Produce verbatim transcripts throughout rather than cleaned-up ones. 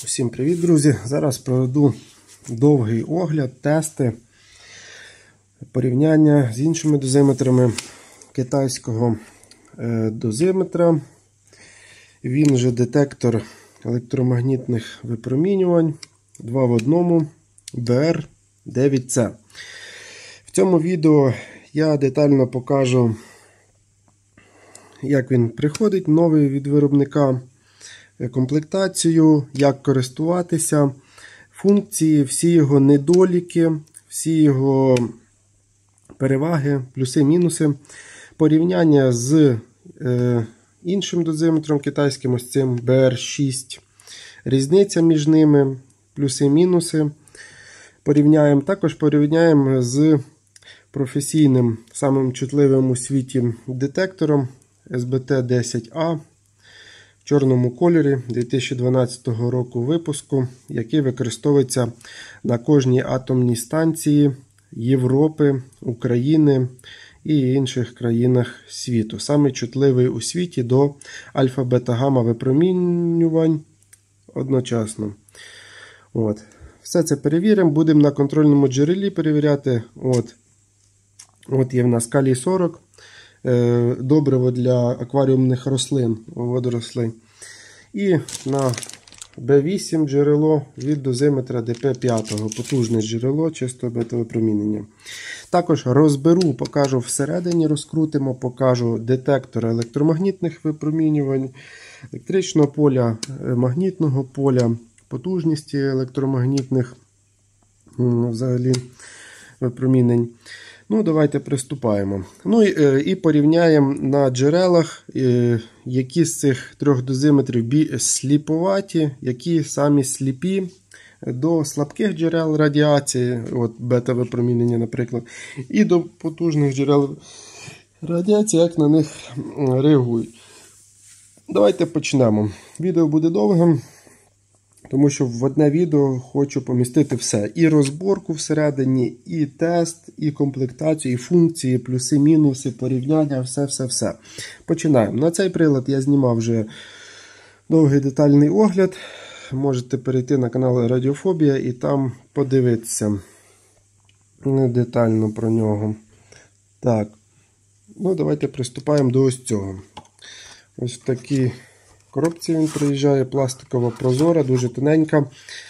Всім привіт, друзі! Зараз проведу довгий огляд, тести, порівняння з іншими дозиметрами китайського дозиметра. Він же детектор електромагнітних випромінювань два в одному бе ер дев'ять це. В цьому відео я детально покажу, як він приходить новий від виробника, комплектацію, як користуватися, функції, всі його недоліки, всі його переваги, плюси-мінуси, порівняння з е, іншим дозиметром китайським, ось цим бе ер шість, різниця між ними, плюси-мінуси. Порівняємо, також порівняємо з професійним, самим чутливим у світі детектором ес бе те десять а. В чорному кольорі дві тисячі дванадцятого року випуску, який використовується на кожній атомній станції Європи, України і інших країнах світу. Саме чутливий у світі до альфа-бета-гамма випромінювань одночасно. От. Все це перевіримо. Будемо на контрольному джерелі перевіряти. От, От є в нас калій сорок. Добриво для акваріумних рослин, водорослей. І на бе вісім джерело від дозиметра де пе п'ять, потужне джерело чистого бета-випромінення. Також розберу, покажу всередині, розкрутимо, покажу детектор електромагнітних випромінювань, електричного поля, магнітного поля, потужності електромагнітних взагалі випромінень. Ну, давайте приступаємо. Ну і, і порівняємо на джерелах, які з цих трьох дозиметрів сліповаті, які самі сліпі до слабких джерел радіації, от бета-випромінення, наприклад, і до потужних джерел радіації, як на них реагують. Давайте почнемо. Відео буде довгим, тому що в одне відео хочу помістити все. І розборку всередині, і тест, і комплектацію, і функції, плюси, мінуси, порівняння, все-все-все. Починаємо. На цей прилад я знімав вже довгий детальний огляд. Можете перейти на канал Радіофобія і там подивитися детально про нього. Так, ну давайте приступаємо до ось цього. Ось такі коробці він приїжджає, пластикова прозора, дуже тоненька.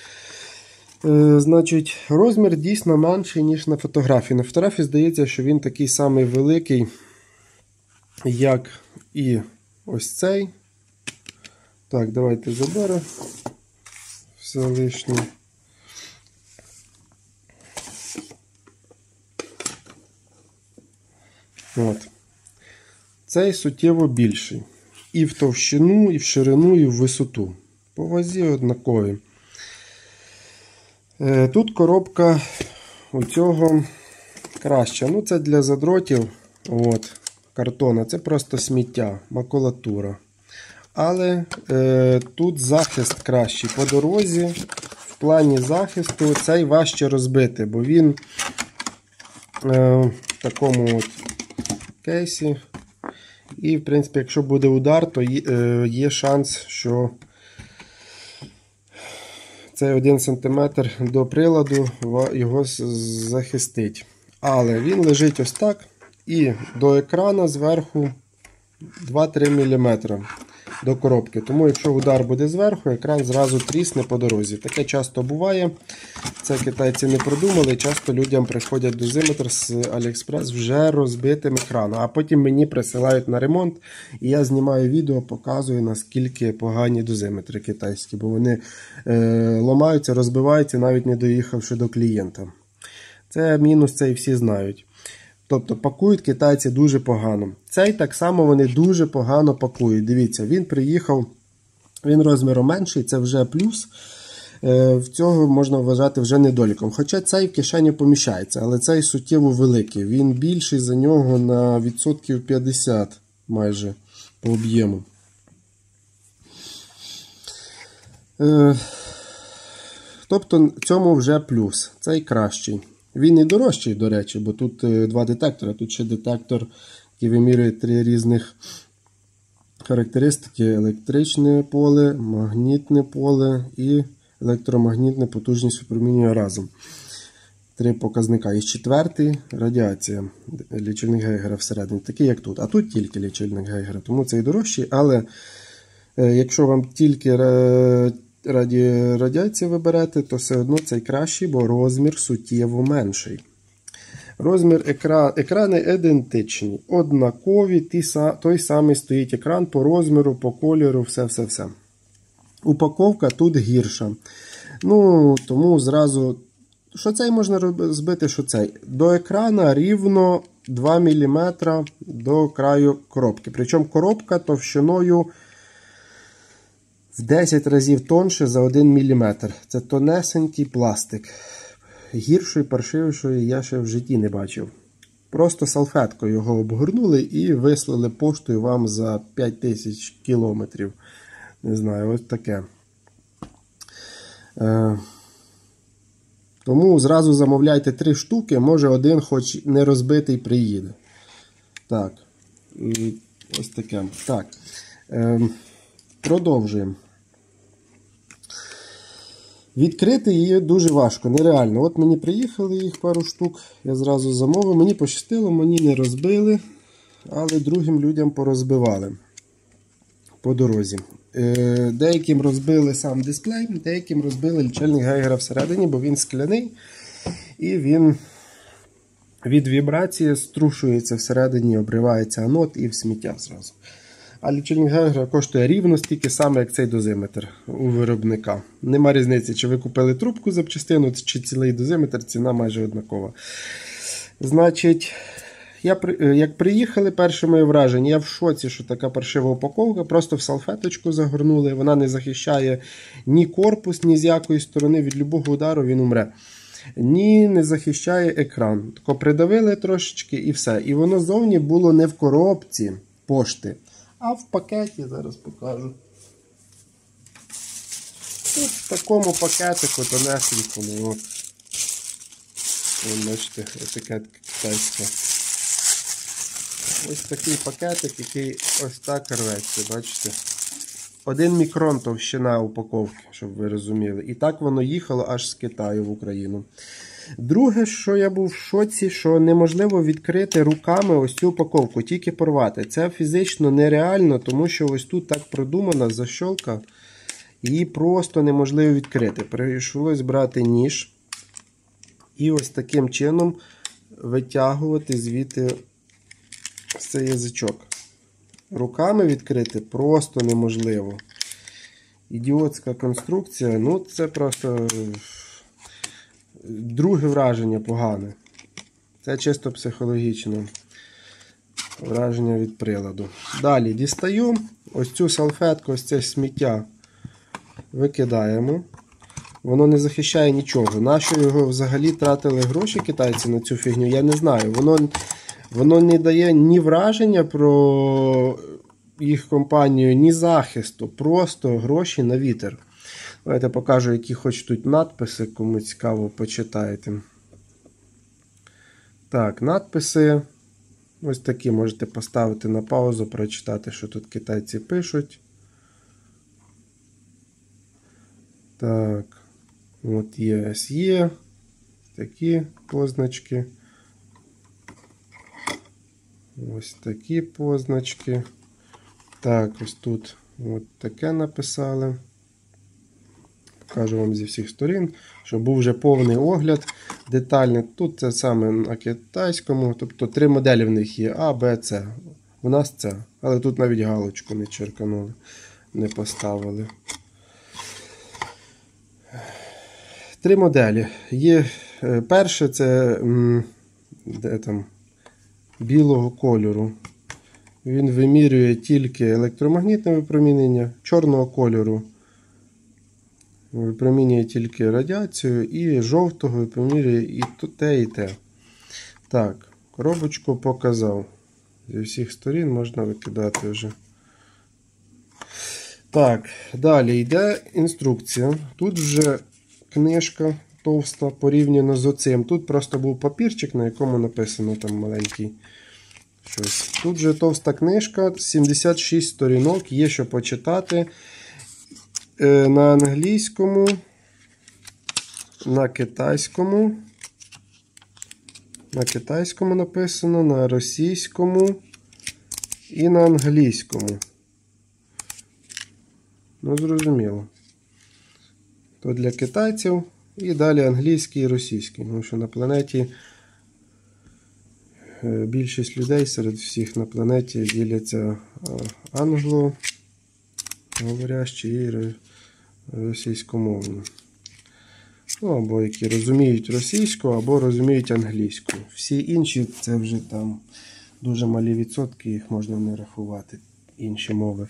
Е, значить, розмір дійсно менший, ніж на фотографії. На фотографії здається, що він такий самий великий, як і ось цей. Так, давайте заберемо все лишнє. От. Цей суттєво більший. І в товщину, і в ширину, і в висоту. По вазі однакові. Тут коробка у цього краща. Ну, це для задротів от, картона. Це просто сміття, макулатура. Але е, тут захист кращий. По дорозі, в плані захисту, цей важче розбити, бо він е, в такому от кейсі. І, в принципі, якщо буде удар, то є шанс, що цей один сантиметр до приладу його захистить. Але він лежить ось так. І до екрана зверху два-три міліметри до коробки. Тому, якщо удар буде зверху, екран зразу трісне по дорозі. Таке часто буває. Це китайці не продумали. Часто людям приходять дозиметр з Аліекспрес вже розбитим екраном. А потім мені присилають на ремонт. І я знімаю відео, показую, наскільки погані дозиметри китайські. Бо вони е, ламаються, розбиваються, навіть не доїхавши до клієнта. Це мінус, це і всі знають. Тобто пакують китайці дуже погано. Цей так само вони дуже погано пакують. Дивіться, він приїхав, він розміром менший, це вже плюс. В цього можна вважати вже недоліком. Хоча цей в кишені поміщається, але цей суттєво великий. Він більший за нього на відсотків п'ятдесят майже по об'єму. Тобто цьому вже плюс. Цей кращий. Він і дорожчий, до речі, бо тут два детектори. Тут ще детектор, який вимірює три різних характеристики: електричне поле, магнітне поле і електромагнітна потужність випромінює разом. Три показника. І четвертий радіація. Лічильник Гейгера всередині. Такий, як тут. А тут тільки лічильник Гейгера. Тому цей дорожчий. Але е, якщо вам тільки раді... радіацію ви берете, то все одно цей кращий, бо розмір суттєво менший. Розмір екра... екрани ідентичні. Однакові. Ті... Той самий стоїть екран по розміру, по кольору, все-все-все. Упаковка тут гірша. Ну, тому зразу... Що цей можна збити, що цей? До екрана рівно два міліметри до краю коробки. Причому коробка товщиною в десять разів тонше за один міліметр. Це тонесенький пластик. Гіршої, паршивішої я ще в житті не бачив. Просто салфеткою його обгорнули і вислали поштою вам за п'ять тисяч кілометрів. Не знаю, ось таке. Е Тому зразу замовляйте три штуки, може один хоч не розбитий приїде. Так, і ось таке. Так, е, продовжуємо. Відкрити її дуже важко, нереально. От мені приїхали їх пару штук, я зразу замовив. Мені пощастило, мені не розбили, але другим людям порозбивали по дорозі. Деяким розбили сам дисплей, деяким розбили лічильник Гейгера всередині, бо він скляний і він від вібрації струшується всередині, обривається анод і в сміття зразу. А лічильник Гейгера коштує рівно стільки саме, як цей дозиметр у виробника. Нема різниці, чи ви купили трубку запчастину, чи цілий дозиметр, ціна майже однакова. Значить... Я, як приїхали, перше моє враження, я в шоці, що така паршива упаковка, просто в салфеточку загорнули, вона не захищає ні корпус, ні з якої сторони, від любого удару він умре. Ні, не захищає екран. Тако придавили трошечки і все. І воно зовні було не в коробці пошти, а в пакеті, зараз покажу. От в такому пакетику тонесенькому. От. Ось, бачите, етикетка китайська. Ось такий пакетик, який ось так рветься, бачите? Один мікрон товщина упаковки, щоб ви розуміли. І так воно їхало аж з Китаю в Україну. Друге, що я був в шоці, що неможливо відкрити руками ось цю упаковку, тільки порвати. Це фізично нереально, тому що ось тут так продумана защолка, її просто неможливо відкрити. Прийшлось брати ніж і ось таким чином витягувати звідти цей язичок. Руками відкрити просто неможливо. Ідіотська конструкція, ну це просто друге враження погане. Це чисто психологічне враження від приладу. Далі дістаю ось цю салфетку, ось це сміття викидаємо. Воно не захищає нічого. Нащо його взагалі тратили гроші китайці на цю фігню, я не знаю. Воно Воно не дає ні враження про їх компанію, ні захисту. Просто гроші на вітер. Давайте покажу, які хоч тут надписи, кому цікаво, почитайте. Так, надписи. Ось такі можете поставити на паузу, прочитати, що тут китайці пишуть. Так, от є ес є. Такі позначки. Ось такі позначки. Так, ось тут от таке написали. Покажу вам зі всіх сторін, щоб був вже повний огляд детальний. Тут це саме на китайському, тобто три моделі в них є А, Б, С. У нас С, але тут навіть галочку не черканули, не поставили. Три моделі. Є перше, це де там, білого кольору. Він вимірює тільки електромагнітне випромінення, чорного кольору випромінює тільки радіацію, і жовтого випромінює і те, і те. Так, коробочку показав. Зі всіх сторін можна викидати вже. Так, далі йде інструкція. Тут вже книжка товста порівняно з оцим. Тут просто був папірчик, на якому написано там маленький щось. Тут же товста книжка, сімдесят шість сторінок, є що почитати. Е, на англійському на китайському. На китайському написано, на російському і на англійському. Ну, зрозуміло. То для китайців і далі англійський і російський. Тому що на планеті більшість людей серед всіх на планеті діляться англоговорящі і російськомовні. Ну, або які розуміють російську, або розуміють англійську. Всі інші це вже там дуже малі відсотки, їх можна не рахувати, інші мови.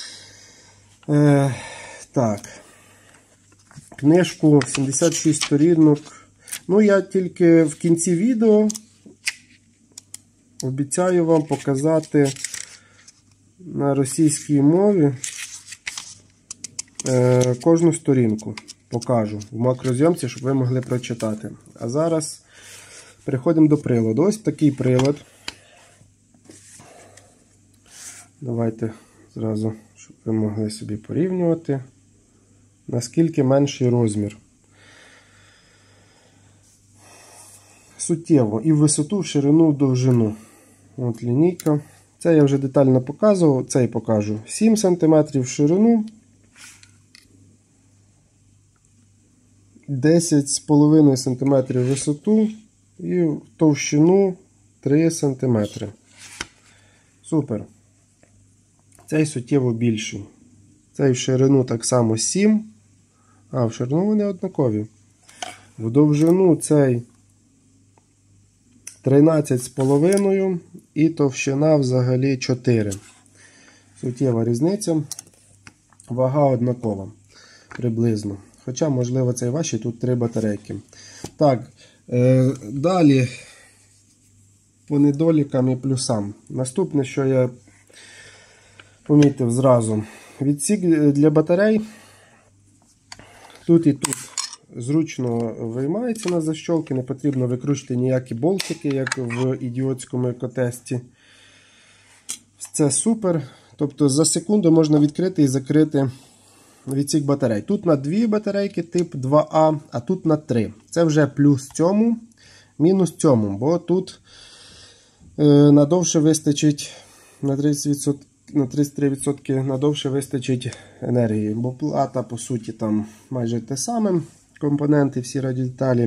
Е, так. Книжку сімдесят шість сторінок. Ну, я тільки в кінці відео обіцяю вам показати на російській мові е, кожну сторінку. Покажу в макрозйомці, щоб ви могли прочитати. А зараз переходимо до приладу. Ось такий прилад. Давайте зразу, щоб ви могли собі порівнювати, наскільки менший розмір. Суттєво. І в висоту, в ширину, в довжину. От лінійка. Це я вже детально показував. Цей покажу. сім сантиметрів в ширину. десять з половиною сантиметрів висоту і в товщину три сантиметри. Супер. Цей суттєво більший. Цей в ширину так само сім, а в ширину вони однакові. В довжину цей тринадцять з половиною і товщина взагалі чотири. Суттєва різниця. Вага однакова. Приблизно. Хоча, можливо, це і ваші, тут три батарейки. Так, е, далі по недолікам і плюсам. Наступне, що я помітив зразу. Відсік для батарей тут і тут зручно виймається на защолки, не потрібно викручувати ніякі болтики, як в ідіотському екотесті. Це супер. Тобто за секунду можна відкрити і закрити відсік батарей. Тут на дві батарейки тип два А, а тут на три. Це вже плюс цьому, мінус цьому, бо тут е, надовше вистачить на тридцять відсотків, на тридцять три відсотки надовше вистачить енергії, бо плата, по суті, там майже те саме, компоненти, всі радіодеталі.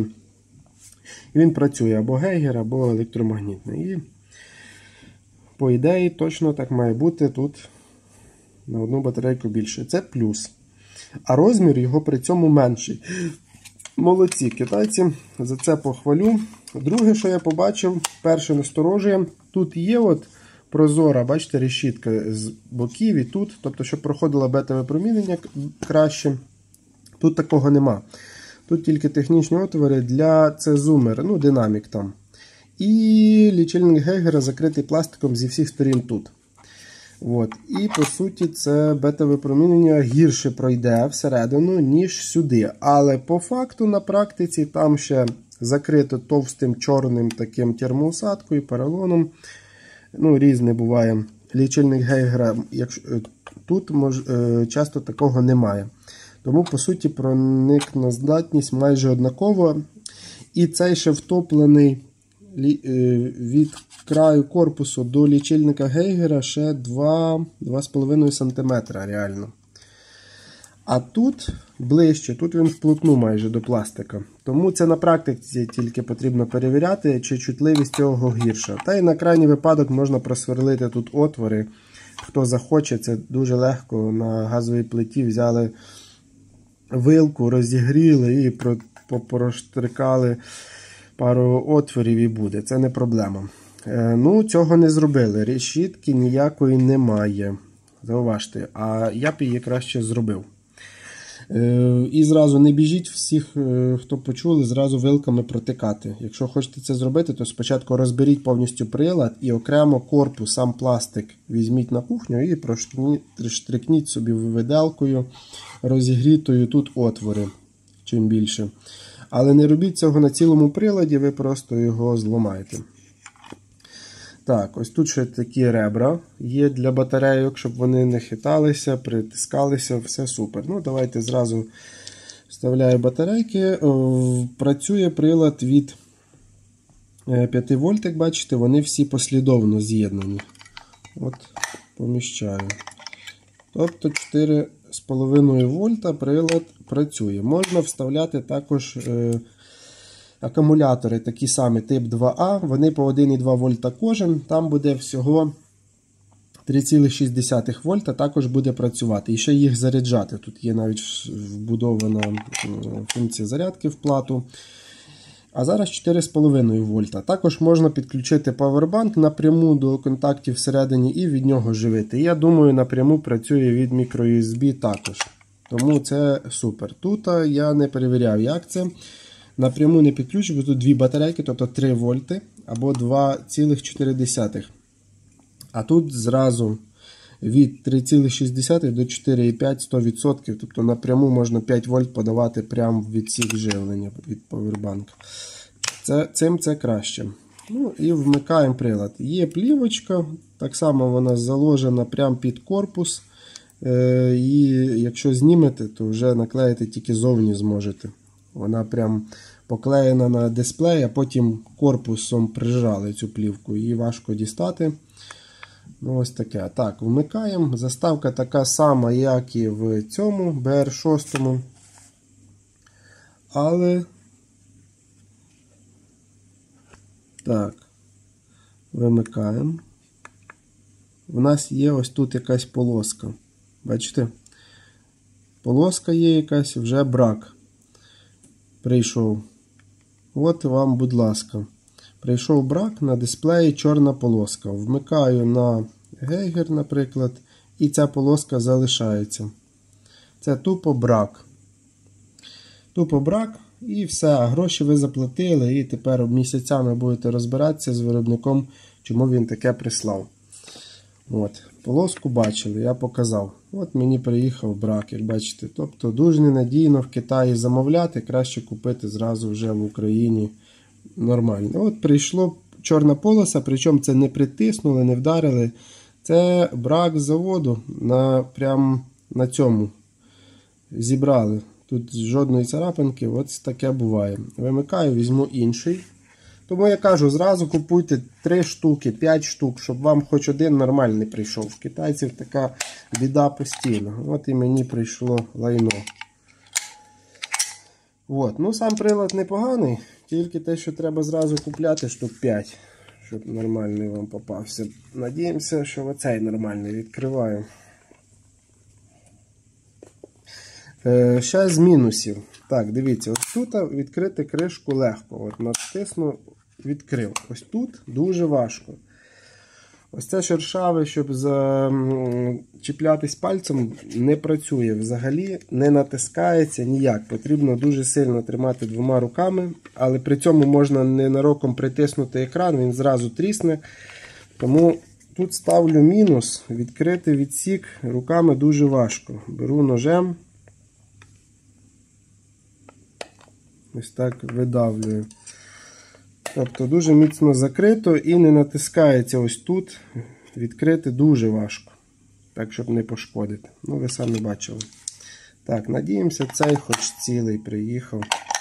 І він працює або гейгер, або електромагнітний. І по ідеї точно так має бути, тут на одну батарейку більше. Це плюс. А розмір його при цьому менший. Молодці китайці, за це похвалю. Друге, що я побачив, перше насторожує, тут є от прозора, бачите, решітка з боків і тут, тобто, щоб проходило бета-випромінення краще. Тут такого нема. Тут тільки технічні отвори для це зумер, ну, динамік там. І лічильник Гейгера закритий пластиком зі всіх сторін тут. От. І, по суті, це бета-випромінення гірше пройде всередину, ніж сюди. Але по факту, на практиці, там ще закрито товстим чорним таким термоусадкою, поролоном. Ну, різне буває. Лічильник Гейгера, якщо, тут мож, часто такого немає. Тому, по суті, проникна здатність майже однакова. І цей ще втоплений від краю корпусу до лічильника Гейгера ще два з половиною сантиметра реально. А тут ближче, тут він вплотну майже до пластика. Тому це на практиці тільки потрібно перевіряти, чи чутливість цього гірша. Та й на крайній випадок можна просверлити тут отвори. Хто захоче, це дуже легко. На газовій плиті взяли вилку, розігріли і проштрикали пару отворів і буде. Це не проблема. Е, ну, цього не зробили. Решітки ніякої немає. Зауважте. А я б її краще зробив. Е, і зразу не біжіть всіх, е, хто почули, зразу вилками протикати. Якщо хочете це зробити, то спочатку розберіть повністю прилад і окремо корпус, сам пластик візьміть на кухню і проштрикніть собі виделкою, розігрітою тут отвори, чим більше. Але не робіть цього на цілому приладі, ви просто його зламаєте. Так, ось тут ще такі ребра є для батарейок, щоб вони не хиталися, притискалися, все супер. Ну, давайте зразу Вставляю батарейки. Працює прилад від п'ять вольт, як бачите, вони всі послідовно з'єднані. От, поміщаю. Тобто чотири з половиною вольта прилад працює. Можна вставляти також е, акумулятори, такі самі тип два А, вони по один і два вольта кожен, там буде всього три цілих шість десятих вольта, також буде працювати. І ще їх заряджати. Тут є навіть вбудована функція зарядки в плату. А зараз чотири з половиною вольта. Також можна підключити павербанк напряму до контактів всередині і від нього живити. Я думаю, напряму працює від мікро-ю ес бі також. Тому це супер. Тут я не перевіряв, як це. Напряму не підключив, бо тут дві батарейки, тобто три вольти або два цілих чотири десятих. А тут зразу від три цілих шість десятих до чотири цілих п'ять сто відсотків. Тобто напряму можна п'ять вольт подавати прямо в відсік живлення від павербанка. Це, цим це краще. Ну і вмикаємо прилад. Є плівочка, так само вона заложена прямо під корпус. Е, і якщо знімете, то вже наклеїти тільки зовні зможете. Вона прям поклеєна на дисплей, а потім корпусом прижали цю плівку. Її важко дістати. Ну, ось таке. Так, вмикаємо. Заставка така сама, як і в цьому бе ер шість. Але так, вимикаємо. У нас є ось тут якась полоска. Бачите? Полоска є якась, вже брак. Прийшов. От вам, будь ласка. Прийшов брак, на дисплеї чорна полоска. Вмикаю на гейгер, наприклад, і ця полоска залишається. Це тупо брак. Тупо брак і все. А гроші ви заплатили і тепер місяцями будете розбиратися з виробником, чому він таке прислав. От. Полоску бачили, я показав. От мені приїхав брак, як бачите. Тобто дуже ненадійно в Китаї замовляти, краще купити зразу вже в Україні. Нормально. От прийшло чорна полоса, причому це не притиснули, не вдарили. Це брак з заводу на, прям на цьому. Зібрали. Тут жодної царапинки, от таке буває. Вимикаю, візьму інший. Тому я кажу, зразу купуйте три штуки, п'ять штук, щоб вам хоч один нормальний прийшов. В китайців така біда постійно. От і мені прийшло лайно. От. Ну, сам прилад непоганий, тільки те, що треба зразу купляти штук п'ять, щоб нормальний вам попався. Надіємося, що оцей нормальний. Відкриваю. Е, ще з мінусів. Так, дивіться, ось тут відкрити кришку легко. От натисну, відкрив. Ось тут дуже важко. Ось це шершаве, щоб зачіплятись пальцем, не працює. Взагалі не натискається ніяк. Потрібно дуже сильно тримати двома руками, але при цьому можна ненароком притиснути екран, він зразу трісне. Тому тут ставлю мінус. Відкрити відсік руками дуже важко. Беру ножем. Ось так видавлюю. Тобто дуже міцно закрито і не натискається ось тут. Відкрити дуже важко. Так, щоб не пошкодити. Ну, ви самі бачили. Так, надіємося, цей хоч цілий приїхав.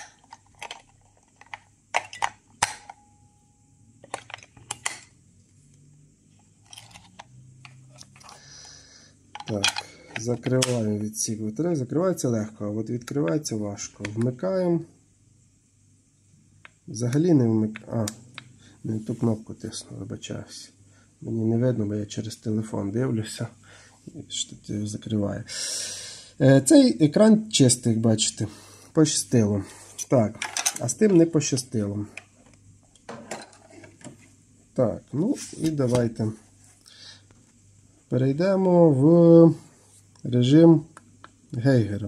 Так, закриваю відсік батареї. Закривається легко, а от відкривається важко. Вмикаємо. Взагалі не вмикаю. А, не ту кнопку тисну, вибачаюся. Мені не видно, бо я через телефон дивлюся. Штатив закриває. Цей екран чистий, як бачите. Пощастило. Так, а з тим не пощастило. Так, ну і давайте перейдемо в режим гейгера.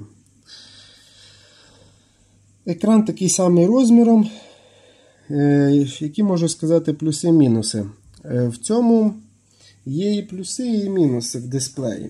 Екран такий самий розміром. Які можу сказати плюси-мінуси. В цьому є і плюси, і мінуси в дисплеї.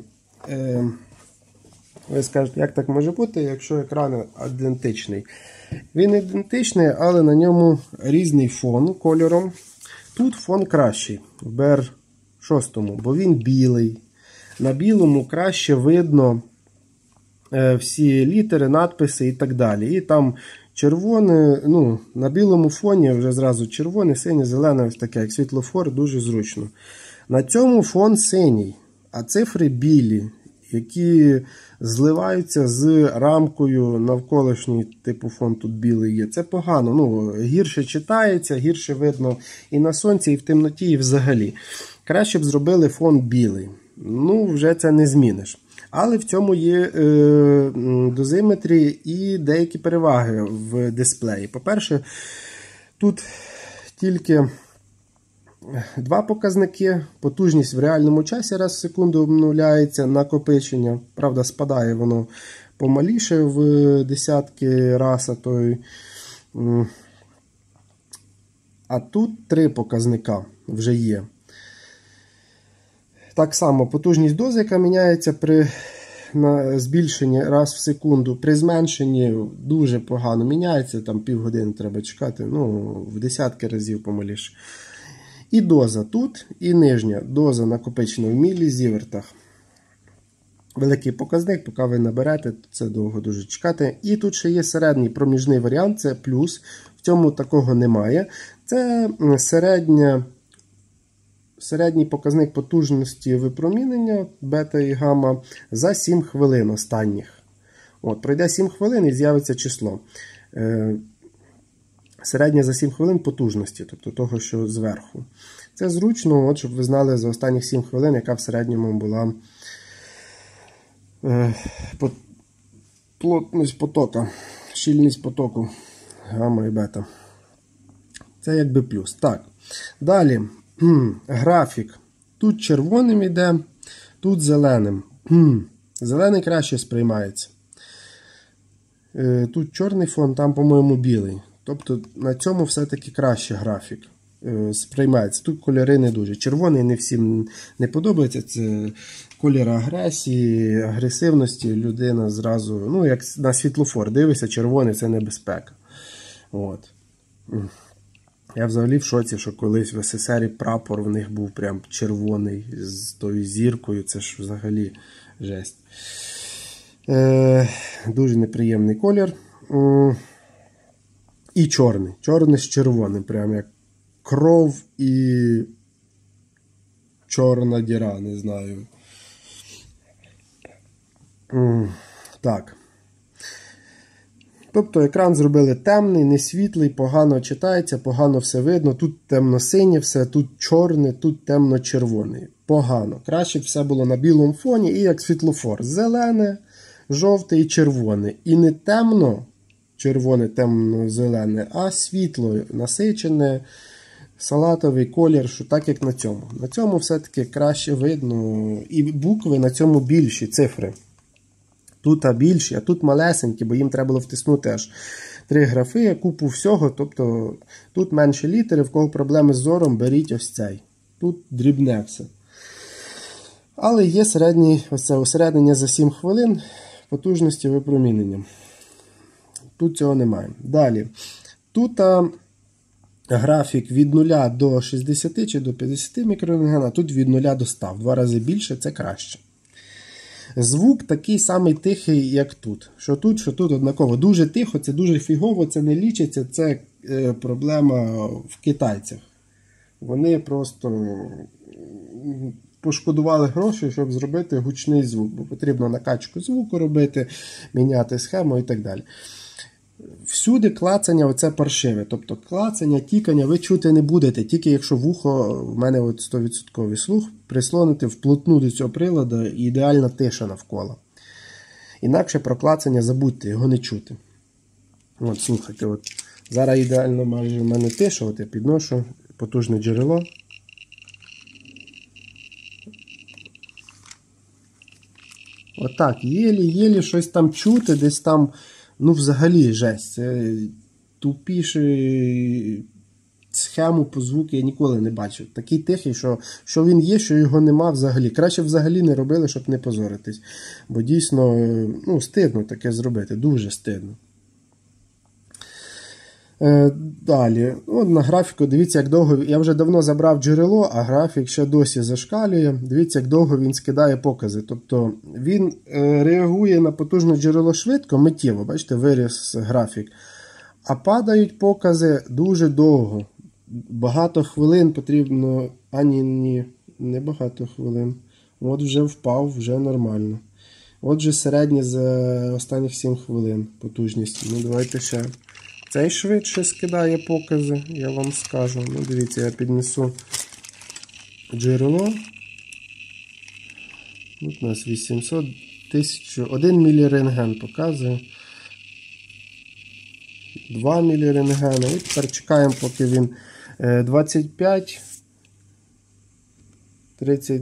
Ви скажете, як так може бути, якщо екран ідентичний? Він ідентичний, але на ньому різний фон кольором. Тут фон кращий в бе ер шість, бо він білий. На білому краще видно всі літери, надписи і так далі. І там червоне, ну, на білому фоні вже зразу червоне, синє, зелене, ось таке, як світлофор, дуже зручно. На цьому фон синій, а цифри білі, які зливаються з рамкою навколишній, типу фон тут білий є. Це погано, ну, гірше читається, гірше видно і на сонці, і в темноті, і взагалі. Краще б зробили фон білий. Ну, вже це не зміниш. Але в цьому є е, дозиметрі і деякі переваги в дисплеї. По-перше, тут тільки два показники. Потужність в реальному часі раз в секунду обновляється, накопичення. Правда, спадає воно помаліше в десятки раз, а то й... А тут три показника вже є. Так само потужність дози, яка міняється при на збільшенні раз в секунду, при зменшенні дуже погано міняється, там півгодини треба чекати, ну, в десятки разів помаліше. І доза тут, і нижня доза накопичена в мілізівертах. Великий показник, поки ви наберете, це довго дуже чекати. І тут ще є середній проміжний варіант, це плюс, в цьому такого немає. Це середня Середній показник потужності випромінення бета і гамма за сім хвилин останніх. От, пройде сім хвилин і з'явиться число. Е, середня за сім хвилин потужності, тобто того, що зверху. Це зручно, от, щоб ви знали за останніх сім хвилин, яка в середньому була е, по, плотність потока, щільність потоку гамма і бета. Це якби плюс. Так, далі. Графік. Тут червоним йде, тут зеленим. Зелений краще сприймається. Тут чорний фон, там, по-моєму, білий. Тобто на цьому все-таки краще графік сприймається. Тут кольори не дуже. Червоний не всім не подобається. Це колір агресії, агресивності. Людина зразу, ну, як на світлофор дивишся, червоний – це небезпека. От. Я взагалі в шоці, що колись в СССРі прапор в них був прям червоний з тою зіркою. Це ж взагалі жесть. Е, дуже неприємний колір. Е, і чорний. Чорний з червоним. Прям як кров і чорна діра, не знаю. Е, так. Тобто екран зробили темний, не світлий, погано читається, погано все видно. Тут темно-синє все, тут чорне, тут темно-червоний. Погано. Краще б все було на білому фоні і як світлофор. Зелене, жовте і червоне. І не темно, червоне, темно-зелене, а світло, насичене, салатовий колір, що так як на цьому. На цьому все-таки краще видно. І букви на цьому більші, цифри. Тут а більші, а тут малесенькі, бо їм треба було втиснути аж три графи, купу всього. Тобто тут менші літери, в кого проблеми з зором, беріть ось цей. Тут дрібне все. Але є середній, ось це усереднення за сім хвилин потужності випромінення. Тут цього немає. Далі. Тут а, графік від нуля до шістдесяти чи до п'ятдесяти мікрорентген, а тут від нуля до ста. В два рази більше, це краще. Звук такий самий тихий, як тут. Що тут, що тут однаково. Дуже тихо, це дуже фігово, це не лічиться, це е, проблема в китайцях. Вони просто пошкодували гроші, щоб зробити гучний звук, бо потрібно накачку звуку робити, міняти схему і так далі. Всюди клацання оце паршиве. Тобто клацання, тікання ви чути не будете, тільки якщо вухо, в мене от сто відсотків слух, прислонити вплотну до цього приладу і ідеальна тиша навколо. Інакше про клацання забудьте, його не чути. От, слухайте, от. Зараз ідеально майже в мене тиша, от я підношу потужне джерело. Отак, єлі-єлі щось там чути, десь там. Ну, взагалі, жесть. Це тупіше схему по звуку я ніколи не бачив. Такий тихий, що, що він є, що його нема взагалі. Краще взагалі не робили, щоб не позоритись. Бо дійсно, ну, стидно таке зробити. Дуже стидно. Е, далі, от на графіку, дивіться, як довго. Я вже давно забрав джерело, а графік ще досі зашкалює. Дивіться, як довго він скидає покази. Тобто він е, реагує на потужне джерело швидко, миттєво, бачите, виріс графік. А падають покази дуже довго. Багато хвилин потрібно, а ні, ні, не багато хвилин. От вже впав, вже нормально. От же середнє за останніх сім хвилин потужність. Ну, давайте ще. Цей швидше скидає покази, я вам скажу. Ну, дивіться, я піднесу джерело. Тут у нас вісімсот, тисяча, один мілірентген показує. два мілірентгена. І тепер чекаємо, поки він двадцять п'ять, тридцять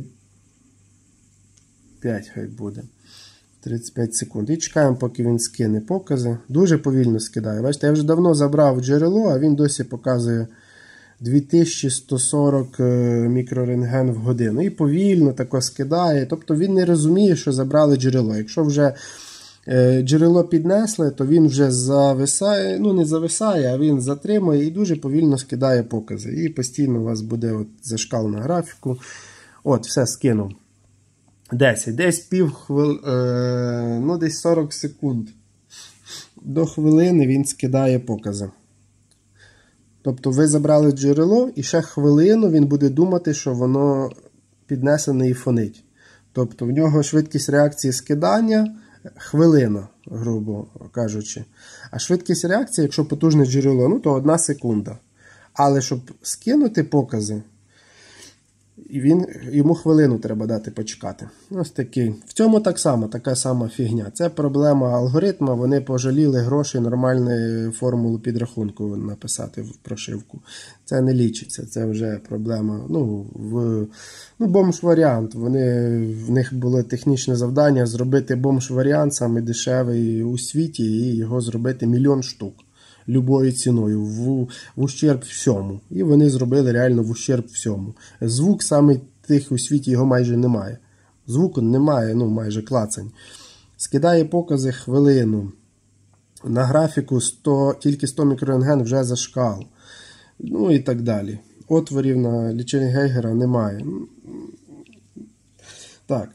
п'ять хай буде. тридцять п'ять секунд. І чекаємо, поки він скине покази. Дуже повільно скидає. Бачите, я вже давно забрав джерело, а він досі показує дві тисячі сто сорок мікрорентген в годину. І повільно тако скидає. Тобто він не розуміє, що забрали джерело. Якщо вже джерело піднесли, то він вже зависає, ну не зависає, а він затримує і дуже повільно скидає покази. І постійно у вас буде от зашкал на графіку. От, все, скинув. десять, десь пів хвили, е, ну десь сорок секунд. До хвилини він скидає покази. Тобто ви забрали джерело і ще хвилину він буде думати, що воно піднесене і фонить. Тобто в нього швидкість реакції скидання хвилина, грубо кажучи. А швидкість реакції, якщо потужне джерело, ну то одна секунда. Але щоб скинути покази, і він, йому хвилину треба дати почекати. Ось такий. В цьому так само, така сама фігня. Це проблема алгоритму, вони пожаліли грошей нормальну формулу підрахунку написати в прошивку. Це не лічиться, це вже проблема. Ну, в, ну бомж-варіант. Вони, в них було технічне завдання зробити бомж-варіант, саме дешевий у світі, і його зробити мільйон штук. Любою ціною, в, в ущерб всьому. І вони зробили реально в ущерб всьому. Звук саме тих у світі його майже немає. Звуку немає, ну майже клацань. Скидає покази хвилину. На графіку сто, тільки сто мікрорентген вже зашкал. Ну і так далі. Отворів на лічильник Гейгера немає. Так.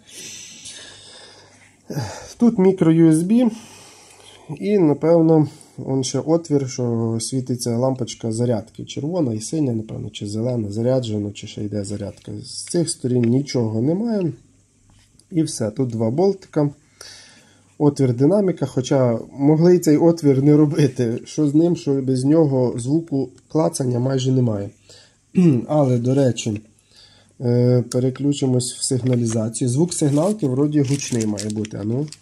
Тут мікро ю ес бі. І, напевно, он ще отвір, що світиться лампочка зарядки. Червона і синя, напевно, чи зелена, заряджена, чи ще йде зарядка. З цих сторін нічого немає. І все. Тут два болтика. Отвір динаміка, хоча могли цей отвір не робити. Що з ним, що без нього звуку клацання майже немає. Але, до речі, переключимось в сигналізацію. Звук сигналки вроді гучний має бути. А ну.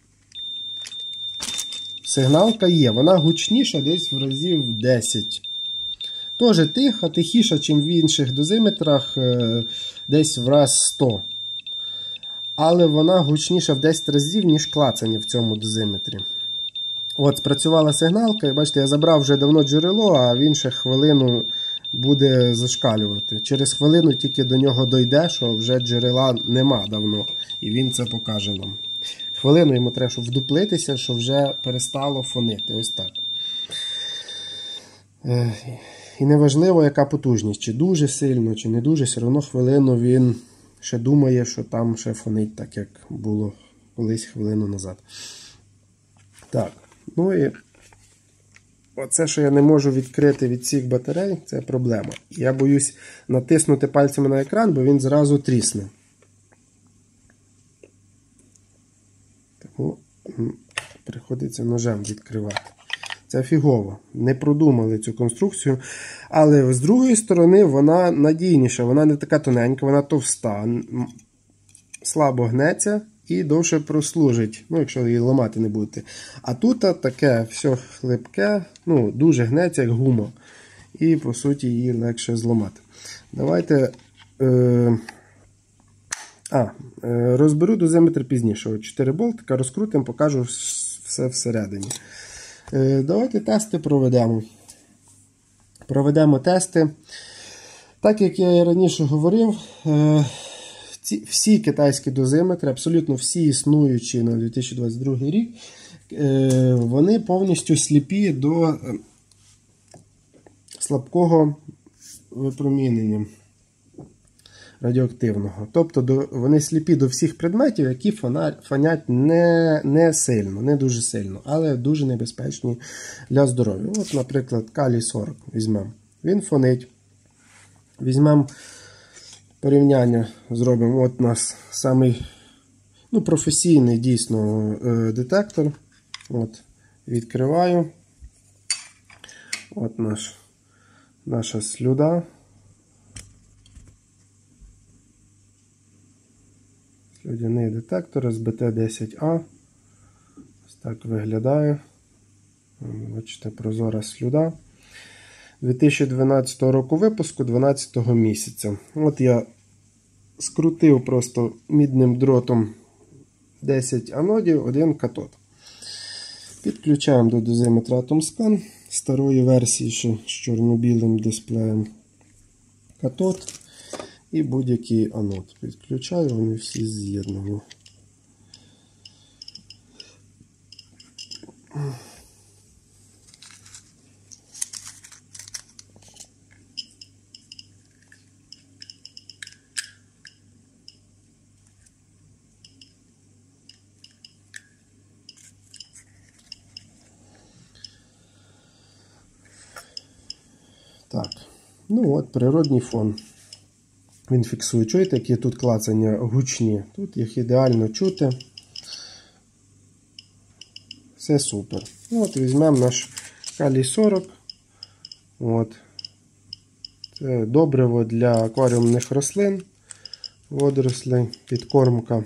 Сигналка є, вона гучніша десь в разів десять. Тоже тиха, тихіша, ніж в інших дозиметрах, десь в раз сто. Але вона гучніша в десять разів, ніж клацання в цьому дозиметрі. От, спрацювала сигналка, і бачите, я забрав вже давно джерело, а він ще хвилину буде зашкалювати. Через хвилину тільки до нього дойде, що вже джерела нема давно. І він це покаже нам. Хвилину йому треба, щоб вдуплитися, що вже перестало фонити. Ось так. І неважливо, яка потужність. Чи дуже сильно, чи не дуже, все одно хвилину він ще думає, що там ще фонить, так як було колись хвилину назад. Так. Ну і оце, що я не можу відкрити відсік батарей, це проблема. Я боюсь натиснути пальцями на екран, бо він зразу трісне. Тому приходиться ножем відкривати. Це фігово. Не продумали цю конструкцію. Але з другої сторони вона надійніша. Вона не така тоненька, вона товста. Слабо гнеться і довше прослужить. Ну, якщо її ламати не будете. А тут таке все хлипке, ну, дуже гнеться, як гума. І, по суті, її легше зламати. Давайте... Е А, розберу дозиметр пізніше. чотири болтика розкрутимо, покажу все всередині. Давайте тести проведемо. Проведемо тести. Так, як я і раніше говорив, ці, всі китайські дозиметри, абсолютно всі існуючі на дві тисячі двадцять другий рік, вони повністю сліпі до слабкого випромінення радіоактивного. Тобто до, вони сліпі до всіх предметів, які фонять не, не сильно, не дуже сильно, але дуже небезпечні для здоров'я. От, наприклад, калій сорок візьмемо. Він фонить. Візьмемо порівняння, зробимо. От у нас самий ну, професійний дійсно детектор. От, відкриваю. От наш, наша слюда. Слюдяний детектор ес бе те десять а. Ось так виглядає. Бачите, прозора слюда. дві тисячі дванадцятого року випуску, дванадцятого місяця. От я скрутив просто мідним дротом десять анодів, один катод. Підключаємо до дозиметра AtomScan старої версії ще з чорно-білим дисплеєм катод і будь-який анод. Підключаю, вони всі з'єднані. Так, ну от природній фон. Він фіксує. Чуєте, які тут клацання гучні? Тут їх ідеально чути. Все супер. Ну, от візьмемо наш калій сорок. От. Це добриво для акваріумних рослин, водорослей, підкормка.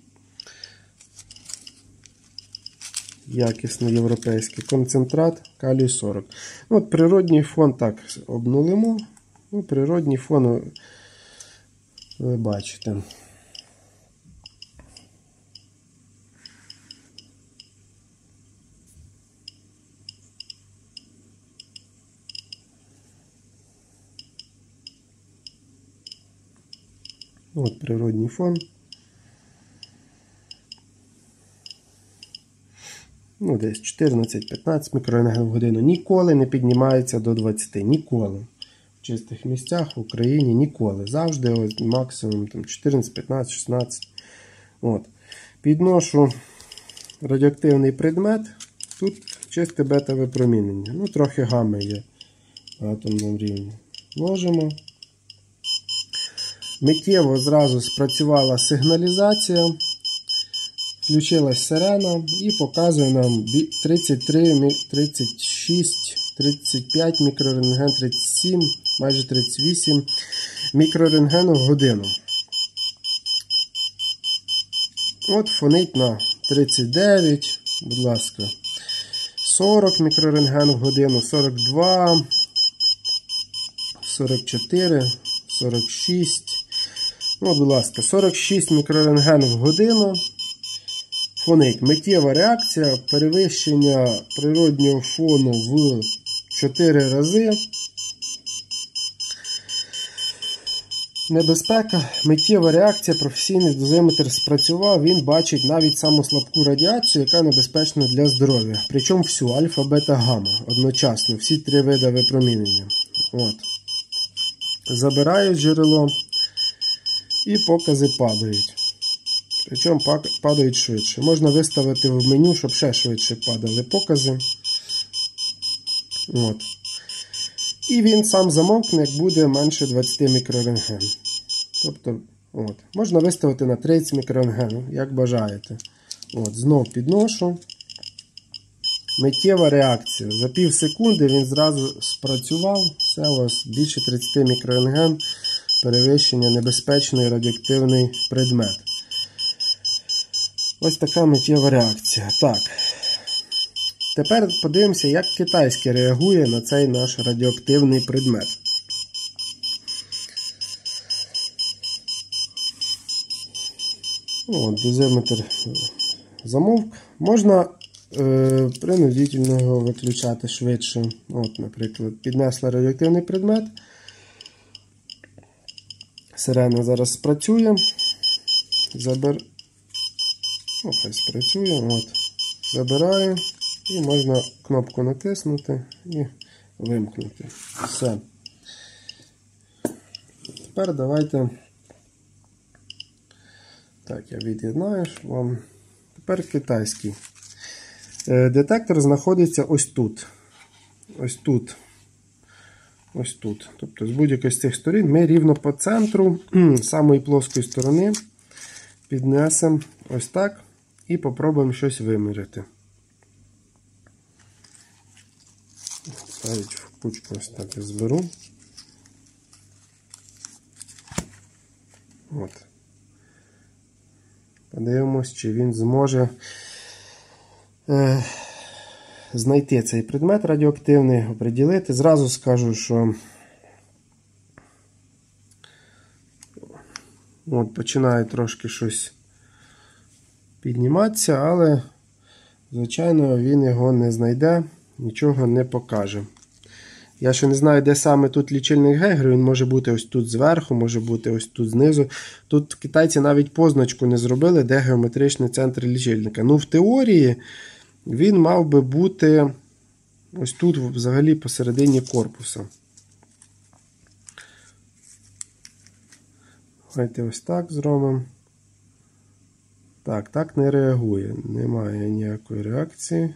Якісний європейський концентрат калій сорок. От природній фон так обнулимо. Ну, природній фон ви бачите. От природній фон. Ну, десь чотирнадцять-п'ятнадцять мікрорентген в годину. Ніколи не піднімається до двадцяти. Ніколи. В чистих місцях в Україні ніколи. Завжди ось, максимум там, чотирнадцять, п'ятнадцять, шістнадцять. От. Підношу радіоактивний предмет. Тут чисте бета-випромінення. Ну, трохи гамми є на атомному рівні. Ложимо. Миттєво зразу спрацювала сигналізація. Включилась сирена і показує нам тридцять три, тридцять шість, тридцять п'ять мікрорентген, тридцять сім, майже тридцять вісім мікрорентгену в годину. От фонить на тридцять дев'ять, будь ласка, сорок мікрорентген в годину, сорок два, сорок чотири, сорок шість. Ну, будь ласка, сорок шість мікрорентген в годину. Фонить. Миттєва реакція, перевищення природнього фону в чотири рази. Небезпека, миттєва реакція, професійний дозиметр спрацював, він бачить навіть саму слабку радіацію, яка небезпечна для здоров'я. Причому всю, альфа, бета, гамма, одночасно, всі три види випромінення. От. Забирають джерело і покази падають. Причому падають швидше. Можна виставити в меню, щоб ще швидше падали покази. От. І він сам замовкне, як буде менше двадцяти мікрорентген. Тобто, от. Можна виставити на тридцять мікрорентген, як бажаєте. От. Знов підношу. Миттєва реакція. За пів секунди він зразу спрацював. Все у вас більше тридцять мікрорентген. Перевищення небезпечний радіоактивний предмет. Ось така миттєва реакція. Так. Тепер подивимося, як китайське реагує на цей наш радіоактивний предмет. О, дозиметр замовк. Можна е, принудительно його виключати швидше. От, наприклад, піднесли радіоактивний предмет. Сирена зараз спрацює. Забер... О, хай спрацює. От. Забираю. І можна кнопку натиснути і вимкнути. Все. Тепер давайте. Так, я від'єднаю вам. Тепер китайський. Детектор знаходиться ось тут. Ось тут. Ось тут. Тобто з будь-якої з цих сторін ми рівно по центру самої плоскої сторони піднесемо ось так і попробуємо щось виміряти. Навіть в кучку ось так я зберу. От. Подивимось, чи він зможе е, знайти цей предмет радіоактивний, оприділити. Зразу скажу, що от починає трошки щось підніматися, але, звичайно, він його не знайде, нічого не покаже. Я ще не знаю, де саме тут лічильник Гейгера, він може бути ось тут зверху, може бути ось тут знизу. Тут китайці навіть позначку не зробили, де геометричний центр лічильника. Ну, в теорії він мав би бути ось тут взагалі посередині корпуса. Давайте ось так зробимо. Так, так не реагує. Немає ніякої реакції.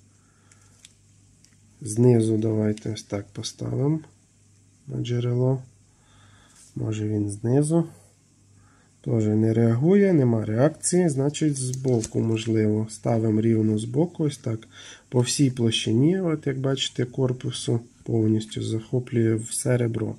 Знизу давайте ось так поставимо на джерело. Може він знизу. Теж не реагує, нема реакції, значить збоку можливо. Ставимо рівно збоку, ось так. По всій площині, от як бачите, корпусу повністю захоплює все ребро.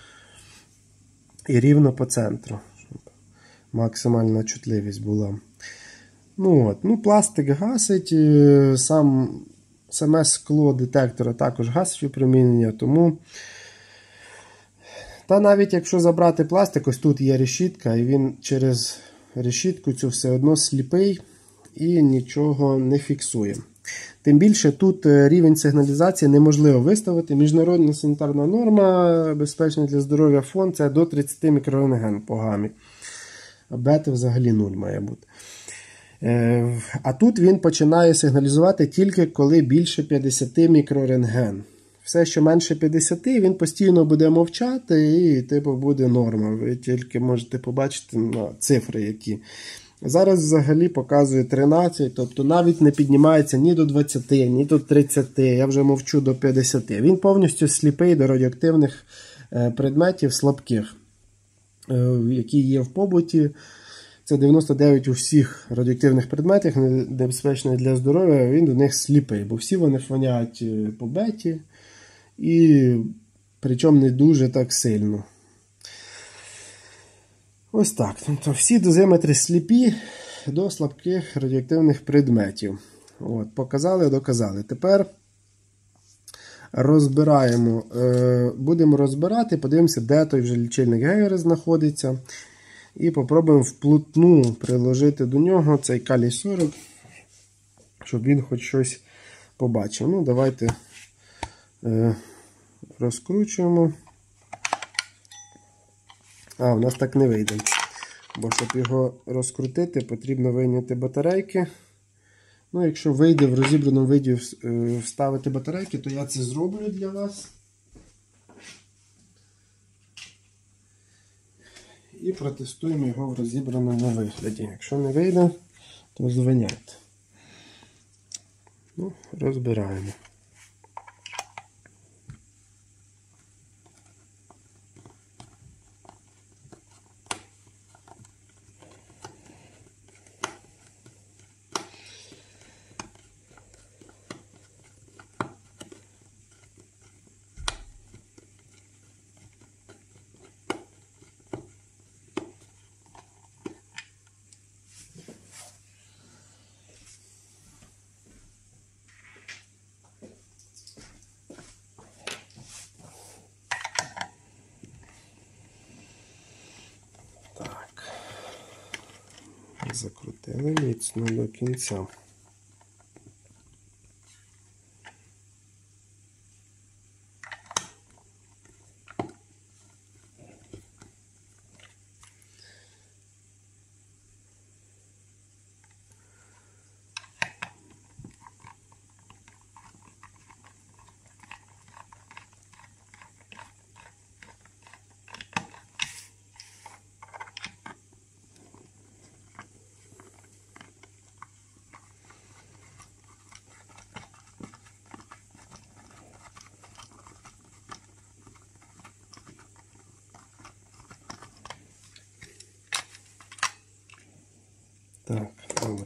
І рівно по центру, щоб максимальна чутливість була. Ну от, ну пластик гасить, сам, саме скло детектора також гасить випромінення, тому... Та навіть якщо забрати пластик, ось тут є решітка, і він через решітку цю все одно сліпий і нічого не фіксує. Тим більше тут рівень сигналізації неможливо виставити. Міжнародна санітарна норма, безпечний для здоров'я фон, це до тридцять мікрорентген по гамі. А бета взагалі нуль має бути. А тут він починає сигналізувати тільки коли більше п'ятдесят мікрорентген. Все, що менше п'ятдесят, він постійно буде мовчати і типу буде норма. Ви тільки можете побачити ну, цифри які. Зараз взагалі показує тринадцять, тобто навіть не піднімається ні до двадцяти, ні до тридцяти, я вже мовчу до п'ятдесяти. Він повністю сліпий до радіоактивних предметів слабких, які є в побуті. Це дев'яносто дев'ять у всіх радіоактивних предметах, небезпечних для здоров'я, він до них сліпий, бо всі вони фоняють по беті. І причому не дуже так сильно. Ось так. Тобто всі дозиметри сліпі до слабких радіоактивних предметів. От, показали, доказали. Тепер розбираємо. Будемо розбирати, подивимося, де той вже лічильник Гейгера знаходиться. І попробуємо вплотну приложити до нього цей калій сорок, щоб він хоч щось побачив. Ну, давайте е, розкручуємо. А, у нас так не вийде. Бо щоб його розкрутити, потрібно вийняти батарейки. Ну, якщо вийде в розібраному виді вставити батарейки, то я це зроблю для вас. І протестуємо його в розібраному вигляді. Якщо не вийде, то звиняйте. Ну, розбираємо. Закрутили міцно до кінця.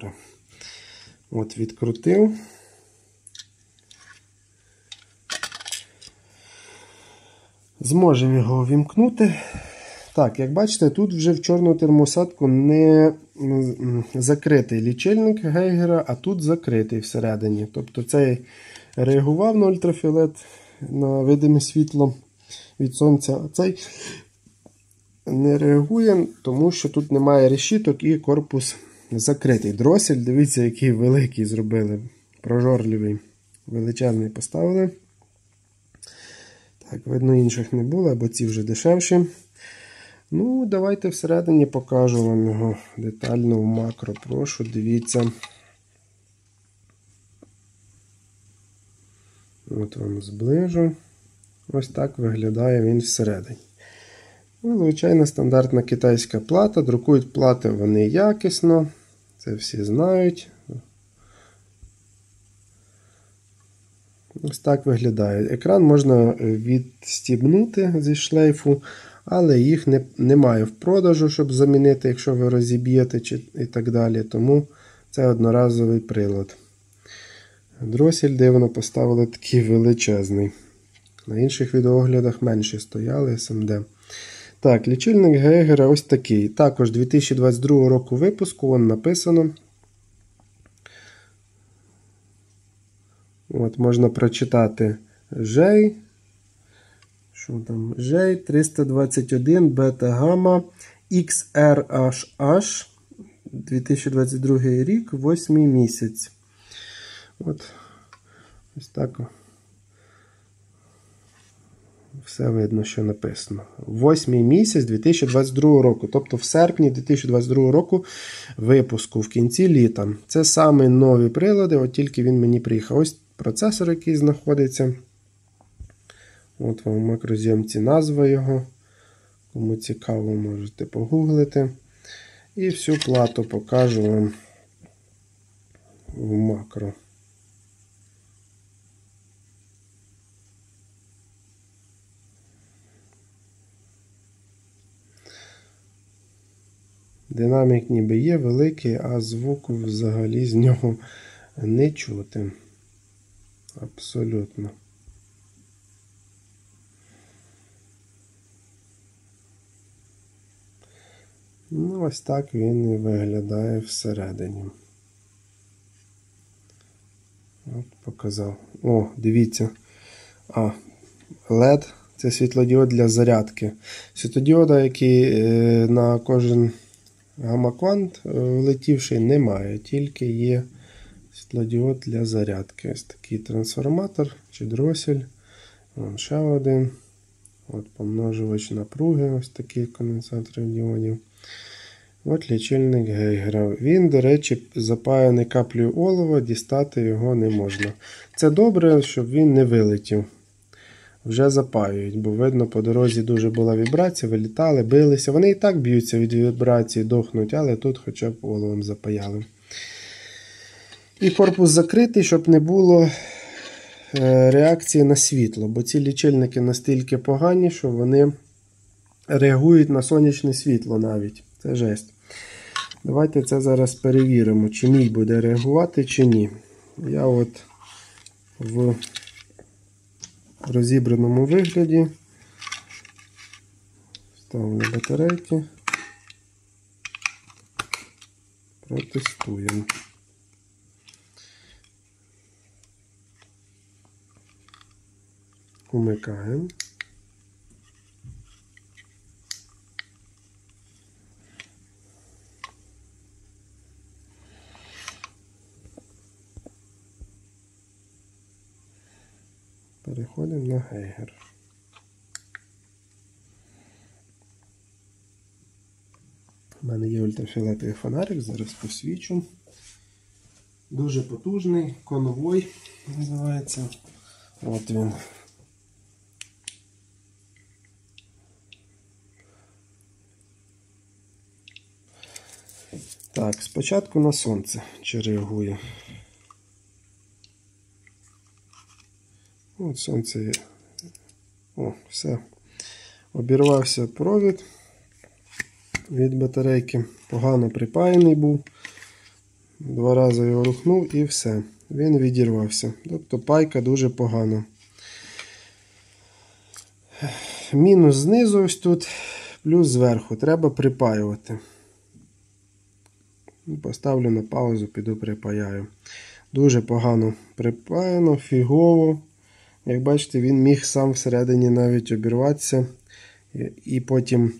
добре. От, відкрутив. Зможемо його вімкнути. Так, як бачите, тут вже в чорну термосадку не закритий лічильник Гейгера, а тут закритий всередині. Тобто цей реагував на ультрафіолет, на видиме світло від сонця, а цей не реагує, тому що тут немає решіток і корпус закритий. Дросель, дивіться, який великий зробили, прожорливий, величезний поставили. Так, видно, інших не було, бо ці вже дешевші. Ну, давайте всередині покажу вам його детально в макро. Прошу, дивіться. От вам зближу. Ось так виглядає він всередині. Ну, звичайна стандартна китайська плата. Друкують плати вони якісно. Це всі знають. Ось так виглядає. Екран можна відстібнути зі шлейфу, але їх не, немає в продажу, щоб замінити, якщо ви розіб'єте чи, і так далі. Тому це одноразовий прилад. Дросель дивно поставили такий величезний. На інших відеоглядах менші стояли ес ем де. Так, лічильник Гейгера ось такий. Також дві тисячі двадцять другого року випуску, вон написано. От, можна прочитати Жей. Що там? Жей триста двадцять один бета-гамма ікс ар ейч ейч дві тисячі двадцять другий рік, восьмий місяць. От ось так все видно, що написано. Восьмий місяць дві тисячі двадцять другого року. Тобто в серпні дві тисячі двадцять другого року випуску, в кінці літа. Це саме нові прилади, от тільки він мені приїхав. Ось процесор, який знаходиться. От вам в макрозйомці назва його. Кому цікаво, можете погуглити. І всю плату покажу вам в макро. Динамік ніби є великий, а звуку взагалі з нього не чути. Абсолютно. Ну, ось так він і виглядає всередині. От показав. О, дивіться. А, лед – це світлодіод для зарядки. Світлодіода, який е, на кожен гамма-квант влетівший, немає. Тільки є світлодіод для зарядки. Ось такий трансформатор чи дросель. Вон ще один. От помножувач напруги. Ось такий конденсатор діодів. От лічильник Гейгера. Він, до речі, запаяний каплею олова, дістати його не можна. Це добре, щоб він не вилетів. Вже запаюють, бо видно, по дорозі дуже була вібрація, вилітали, билися. Вони і так б'ються від вібрації, дохнуть, але тут хоча б оловом запаяли. І корпус закритий, щоб не було реакції на світло, бо ці лічильники настільки погані, що вони реагують на сонячне світло навіть. Це жесть. Давайте це зараз перевіримо, чи мій буде реагувати, чи ні. Я от в розібраному вигляді ставлю батарейки. Протестуємо. Умикаємо. Переходимо на Гейгер. У мене є ультрафіолетовий фонарик, зараз посвічу. Дуже потужний, конвой називається. От він. Так, спочатку на сонце чи реагує. От сонце є. О, все. Обірвався провід від батарейки. Погано припаяний був. Два рази його рухнув і все. Він відірвався. Тобто пайка дуже погано. Мінус знизу ось тут, плюс зверху. Треба припаювати. Поставлю на паузу, піду припаяю. Дуже погано припаяно, фігово. Як бачите, він міг сам всередині навіть обірватися. І потім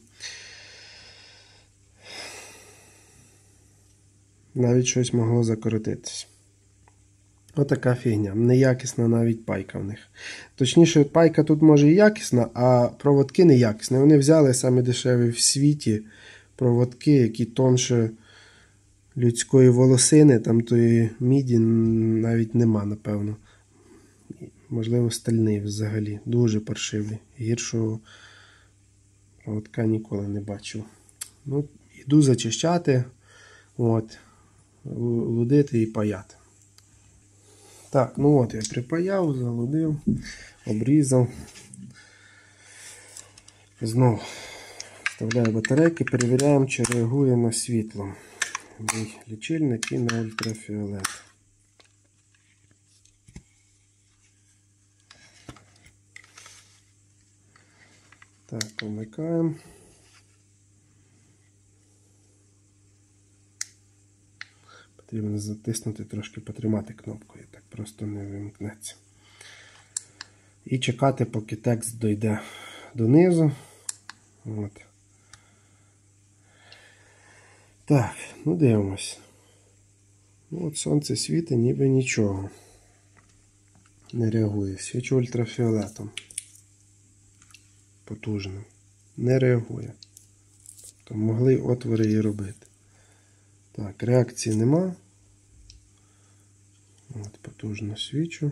навіть щось могло закоротитись. Отака фігня. Неякісна навіть пайка в них. Точніше, пайка тут може і якісна, а проводки неякісні. Вони взяли самі дешеві в світі проводки, які тонше людської волосини. Там тої міді навіть нема, напевно. Можливо, стальний взагалі. Дуже паршивий. Гіршого проводка ніколи не бачив. Ну, йду зачищати. От. Лудити і паяти. Так, ну от я припаяв, залудив, обрізав. Знову вставляю батарейки, перевіряємо, чи реагує на світло. Мій лічильник і на ультрафіолет. Так, вмикаємо. Потрібно затиснути, трошки потримати кнопкою, так просто не вимкнеться. І чекати, поки текст дойде донизу. От. Так, ну дивимось. Ну, от сонце світить, ніби нічого. Не реагує. Свічу ультрафіолетом. Потужним. Не реагує. Тобто могли отвори і робити. Так, реакції нема. От, потужно свічу.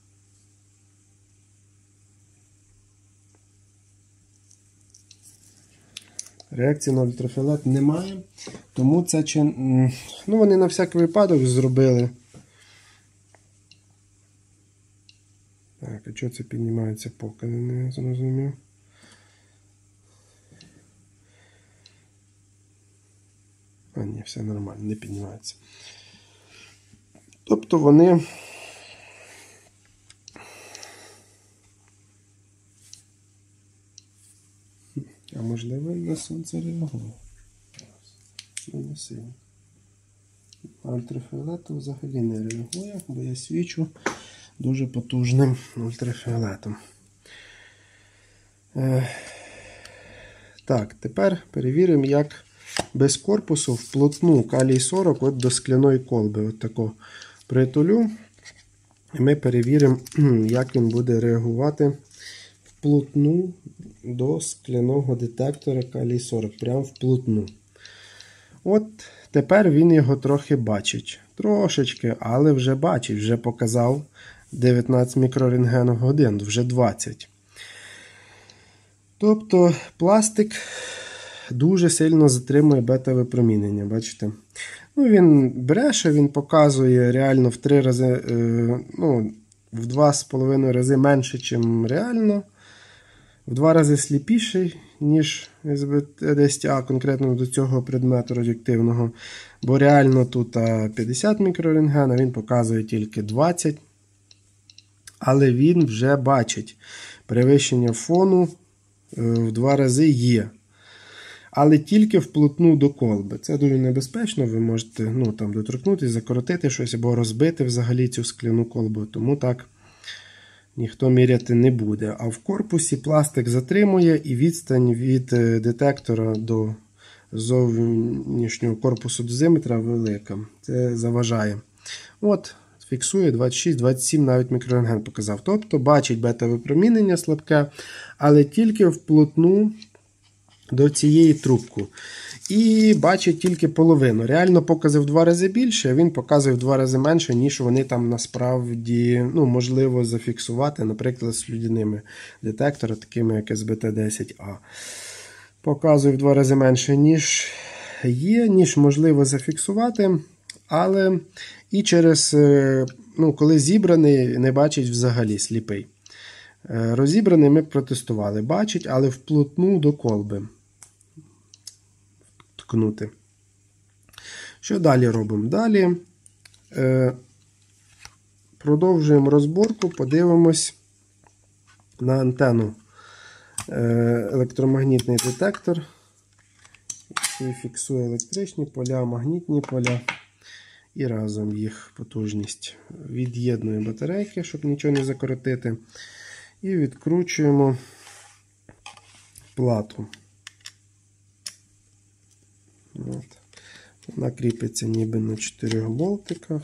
Реакції на ультрафіолет немає, тому це чи... Ну, вони на всякий випадок зробили. Так, а чого це піднімається поки, не зрозумів. А, ні, все нормально, не піднімається. Тобто вони а можливо і на сонце реагує. Не сильно. Ультрафіолетом взагалі не реагує, бо я свічу дуже потужним ультрафіолетом. Е, так, тепер перевіримо, як без корпусу вплотну калій сорок от до скляної колби. От тако притулю. І ми перевіримо, як він буде реагувати вплотну до скляного детектора калій сорок. Прямо вплотну. От тепер він його трохи бачить. Трошечки, але вже бачить. Вже показав дев'ятнадцять мікрорентген в годину. Вже двадцять. Тобто пластик дуже сильно затримує бета-випромінення. Бачите? Ну, він бреше, він показує реально в три рази, ну, в два з половиною рази менше, ніж реально. В два рази сліпіший, ніж ес бі те десять а, конкретно до цього предмету радіоактивного. Бо реально тут п'ятдесят мікрорентген, а він показує тільки двадцять. Але він вже бачить. Перевищення фону в два рази є. Але тільки вплотну до колби. Це дуже небезпечно, ви можете, ну, там, доторкнутися, закоротити щось або розбити взагалі цю скляну колбу. Тому так ніхто міряти не буде. А в корпусі пластик затримує і відстань від детектора до зовнішнього корпусу дозиметра велика. Це заважає. От, фіксує двадцять шість двадцять сім навіть мікрорентген показав. Тобто бачить бета-випромінення слабке, але тільки вплотну до цієї трубки. І бачить тільки половину. Реально покази в два рази більше, а він показує в два рази менше, ніж вони там насправді, ну, можливо зафіксувати, наприклад, з людяними детекторами, такими як ес бі те десять а. Показує в два рази менше, ніж є, ніж можливо зафіксувати, але і через, ну, коли зібраний, не бачить взагалі, сліпий. Розібраний ми протестували. Бачить, але вплотну до колби. Ткнути. Що далі робимо? Далі Е, продовжуємо розборку, подивимось на антенну. Е, електромагнітний детектор, який фіксує електричні поля, магнітні поля і разом їх потужність. Від'єднуємо батарейки, щоб нічого не закоротити. І відкручуємо плату. От. Вона кріпиться ніби на чотирьох болтиках.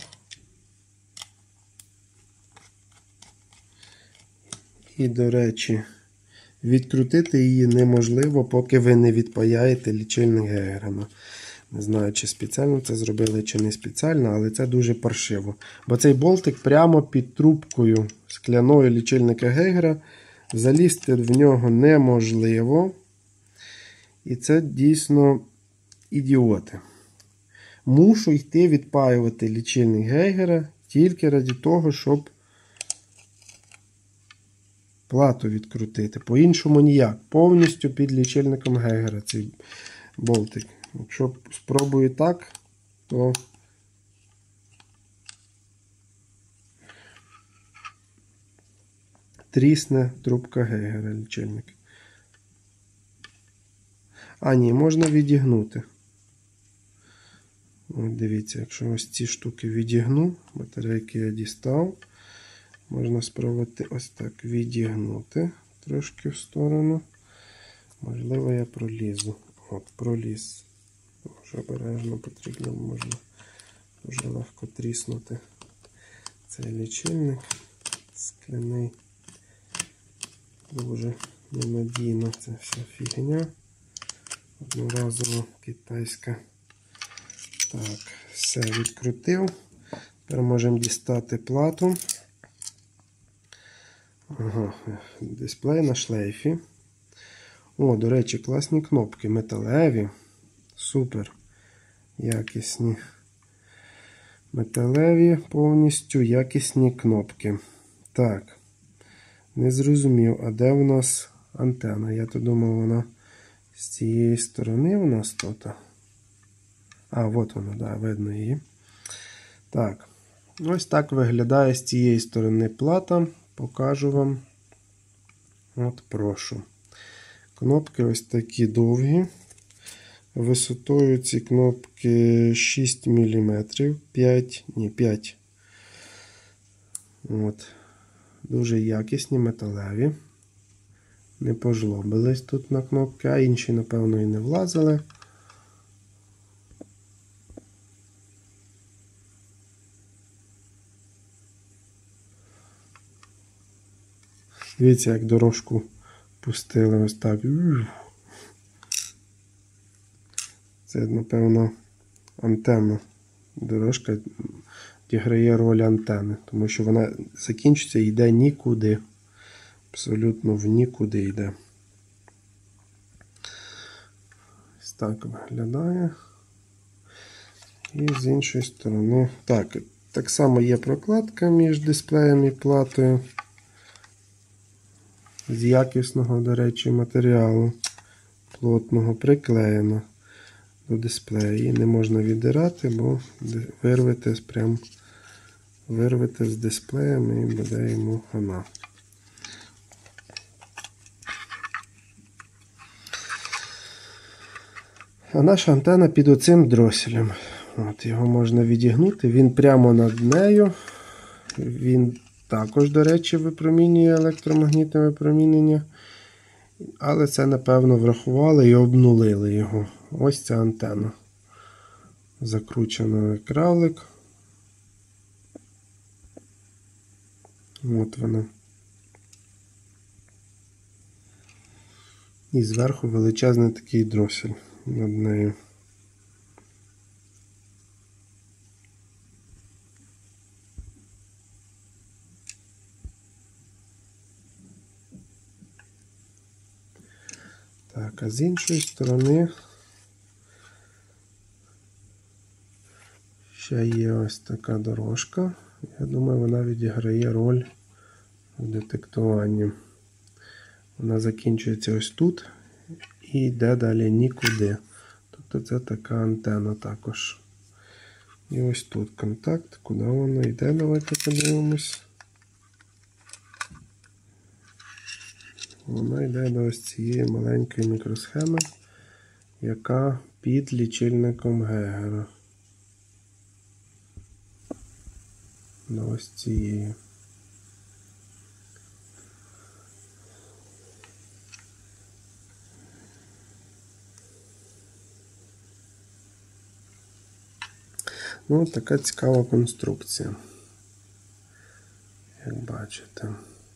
І, до речі, відкрутити її неможливо, поки ви не відпаяєте лічильник Гейгера. Не знаю, чи спеціально це зробили, чи не спеціально, але це дуже паршиво. Бо цей болтик прямо під трубкою скляною лічильника Гейгера. Залізти в нього неможливо. І це дійсно ідіоти. Мушу йти відпаювати лічильник Гейгера тільки ради того, щоб плату відкрутити. По-іншому ніяк. Повністю під лічильником Гейгера цей болтик. Якщо спробую так, то трісне трубка Гейгера лічильник. А, ні, можна відігнути. От дивіться, якщо ось ці штуки відігну, батарейки я дістав, можна спробувати ось так відігнути трошки в сторону. Можливо, я пролізу. От, проліз. Дуже обережно потрібно, можна дуже легко тріснути цей лічильник скляний. Дуже ненадійно це вся фігня. Одноразово китайська. Так, все відкрутив. Тепер можемо дістати плату. Ага, дисплей на шлейфі. О, до речі, класні кнопки, металеві. Супер. Якісні. Металеві повністю якісні кнопки. Так. Не зрозумів, а де в нас антенна? Я то думав, вона з цієї сторони у нас тут. А, от вона, да, видно її. Так. Ось так виглядає з цієї сторони плата. Покажу вам. От, прошу. Кнопки ось такі довгі. Висотою ці кнопки шість міліметрів. п'ять, ні, п'ять. От. Дуже якісні, металеві. Не пожлобились тут на кнопки, а інші, напевно, і не влазили. Дивіться, як дорожку пустили ось так. Це, напевно, антенна. Дорожка відіграє роль антени, тому що вона закінчиться і йде нікуди. Абсолютно в нікуди йде. Ось так виглядає. І з іншої сторони. Так, так само є прокладка між дисплеєм і платою. З якісного, до речі, матеріалу. Плотного, приклеєно до дисплея. Її не можна віддирати, бо вирвете прям вирвете з дисплеєм і буде йому хана. А наша антенна під оцим дроселем. От, його можна відігнути, він прямо над нею. Він також, до речі, випромінює електромагнітне випромінення. Але це, напевно, врахували і обнулили його. Ось ця антенна. Закручений кравлик. От вона. І зверху величезний такий дросель над нею. Так, а з іншої сторони ще є ось така дорожка. Я думаю, вона відіграє роль в детектуванні. Вона закінчується ось тут і йде далі нікуди. Тобто це така антенна також. І ось тут контакт. Куди воно йде? Давайте подивимось. Воно йде до ось цієї маленької мікросхеми, яка під лічильником Гегера. До ось цієї. Ну, така цікава конструкція, як бачите.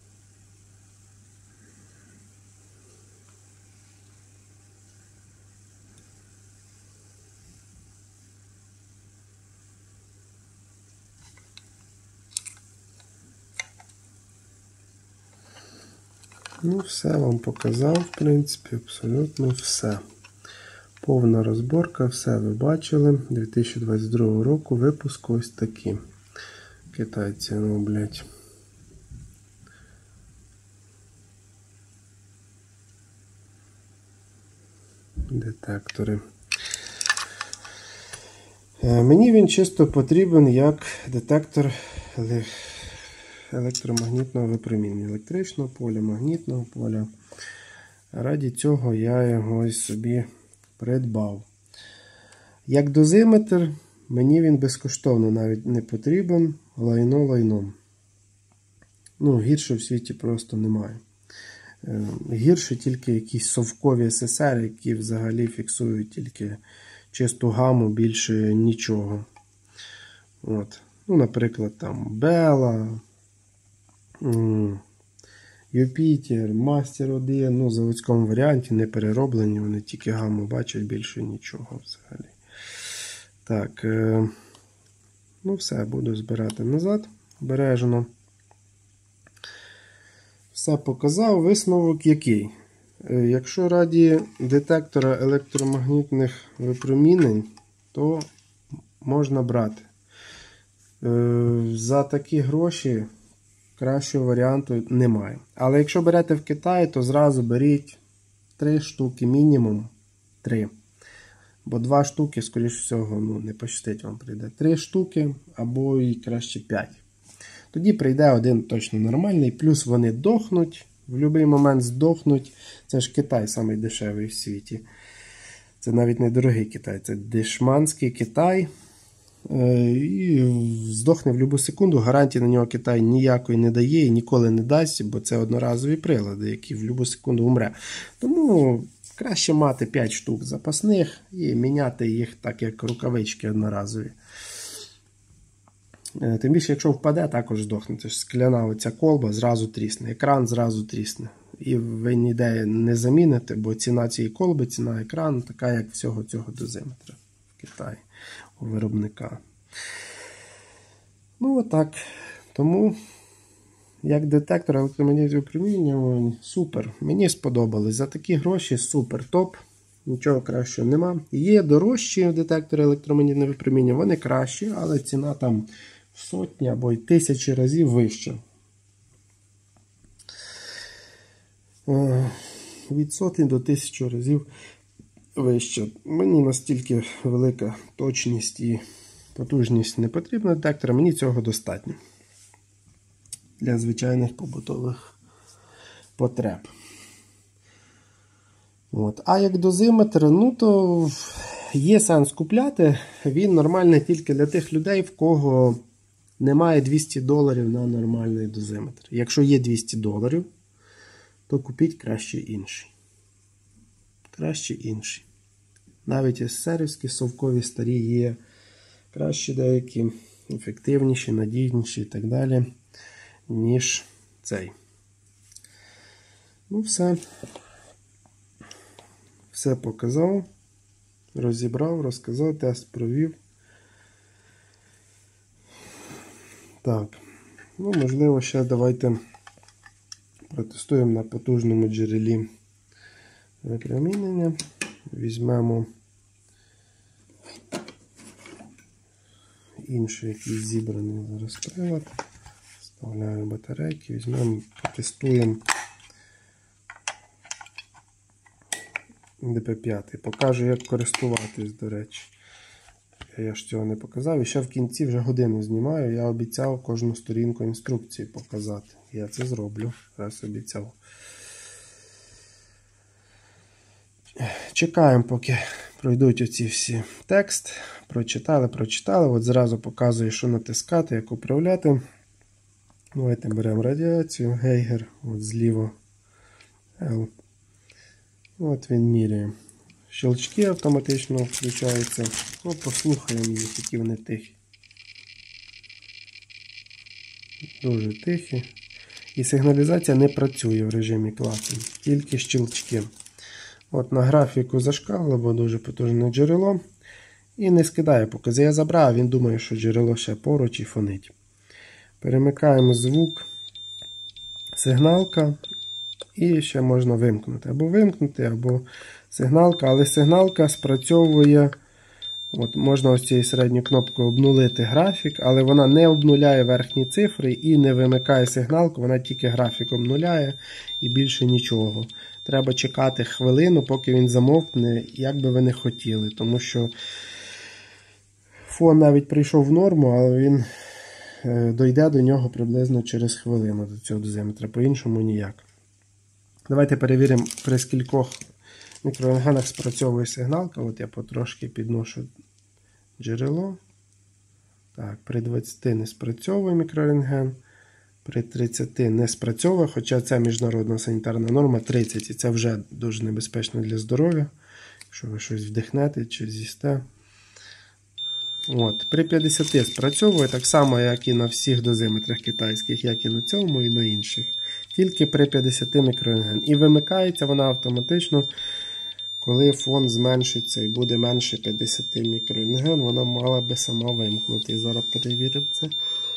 Ну, все вам показав, в принципі, абсолютно все. Повна розборка, все ви бачили. дві тисячі двадцять другого року випуск ось такі. Китайці роблять. Детектори. Мені він чисто потрібен як детектор електромагнітного випромінення. Електричного поля, магнітного поля. Раді цього я його ось собі придбав. Як дозиметр, мені він безкоштовно навіть не потрібен. Лайно лайном. Ну, гірше в світі просто немає. Гірше тільки якісь совкові ес ес ер, які взагалі фіксують тільки чисту гаму, більше нічого. От. Ну, наприклад, там Бела, Юпітер, Мастер один, ну, в заводському варіанті, не перероблені, вони тільки гаму бачать, більше нічого взагалі. Так, е, ну все, буду збирати назад, обережно. Все показав, висновок який? Е, якщо раді детектора електромагнітних випромінень, то можна брати. Е, за такі гроші кращого варіанту немає. Але якщо берете в Китаї, то зразу беріть три штуки, мінімум три. Бо два штуки, скоріш всього, ну, не пощастить вам прийде. Три штуки, або і краще п'ять. Тоді прийде один точно нормальний, плюс вони дохнуть, в будь-який момент здохнуть. Це ж Китай самий дешевий в світі. Це навіть не дорогий Китай, це дешманський Китай. І здохне в будь-яку секунду. Гарантії на нього Китай ніякої не дає і ніколи не дасть, бо це одноразові прилади, які в будь-яку секунду умре. Тому краще мати п'ять штук запасних і міняти їх так, як рукавички одноразові. Тим більше, якщо впаде, також здохне. Це ж скляна оця колба зразу трісне, екран зразу трісне. І ви ніде не заміните, бо ціна цієї колби, ціна екрану така, як всього цього дозиметра в Китаї у виробника. Ну, отак. Тому, як детектор електромагнітного випромінювання, супер. Мені сподобалось. За такі гроші супер топ. Нічого кращого нема. Є дорожчі детектори електромагнітного випромінювання, вони кращі, але ціна там в сотні або й тисячі разів вища. Від сотні до тисячі разів вища. Мені настільки велика точність і потужність не потрібна детектора, мені цього достатньо для звичайних побутових потреб. От. А як дозиметр, ну то є сенс купляти. Він нормальний тільки для тих людей, в кого немає двісті доларів на нормальний дозиметр. Якщо є двісті доларів, то купіть краще інший. Краще інший. Навіть ес-серівські совкові старі є кращі деякі, ефективніші, надійніші і так далі, ніж цей. Ну все. Все показав, розібрав, розказав, тест провів. Так, ну можливо ще давайте протестуємо на потужному джерелі випромінення. Візьмемо інший якийсь зібраний зараз прилад. Вставляю батарейки, візьмемо, потестуємо ді пі п'ять. Покажу, як користуватись, до речі. Я ж цього не показав. І ще в кінці вже годину знімаю. Я обіцяв кожну сторінку інструкції показати. Я це зроблю. Раз обіцяв. Чекаємо, поки пройдуть оці всі текст. Прочитали, прочитали. От зразу показую, що натискати, як управляти. Давайте беремо радіацію, Гейгер, от зліва L. От він міряє. Щелчки автоматично включаються. Ну, послухаємо їх, які вони тихі. Дуже тихі. І сигналізація не працює в режимі клацання, тільки щелчки. От на графіку зашкалило, бо дуже потужне джерело. І не скидає покази. Я забрав, він думає, що джерело ще поруч і фонить. Перемикаємо звук, сигналка. І ще можна вимкнути. Або вимкнути, або сигналка. Але сигналка спрацьовує. От можна ось цією середньою кнопкою обнулити графік, але вона не обнуляє верхні цифри і не вимикає сигналку, вона тільки графік обнуляє і більше нічого. Треба чекати хвилину, поки він замовкне, як би ви не хотіли. Тому що фон навіть прийшов в норму, але він дойде до нього приблизно через хвилину, до цього дозиметра. По-іншому ніяк. Давайте перевіримо, при скількох мікрорентгенах спрацьовує сигналка. От я потрошки підношу джерело. Так, при двадцяти не спрацьовує мікрорентген. При тридцяти не спрацьовує, хоча це міжнародна санітарна норма тридцять. І це вже дуже небезпечно для здоров'я. Якщо ви щось вдихнете чи з'їсте. От, при п'ятдесяти спрацьовує так само, як і на всіх дозиметрах китайських, як і на цьому, і на інших. Тільки при п'ятдесяти мікрорентген. І вимикається вона автоматично, коли фон зменшиться і буде менше п'ятдесяти мікрорентген, вона мала би сама вимкнути. І зараз перевіримо це.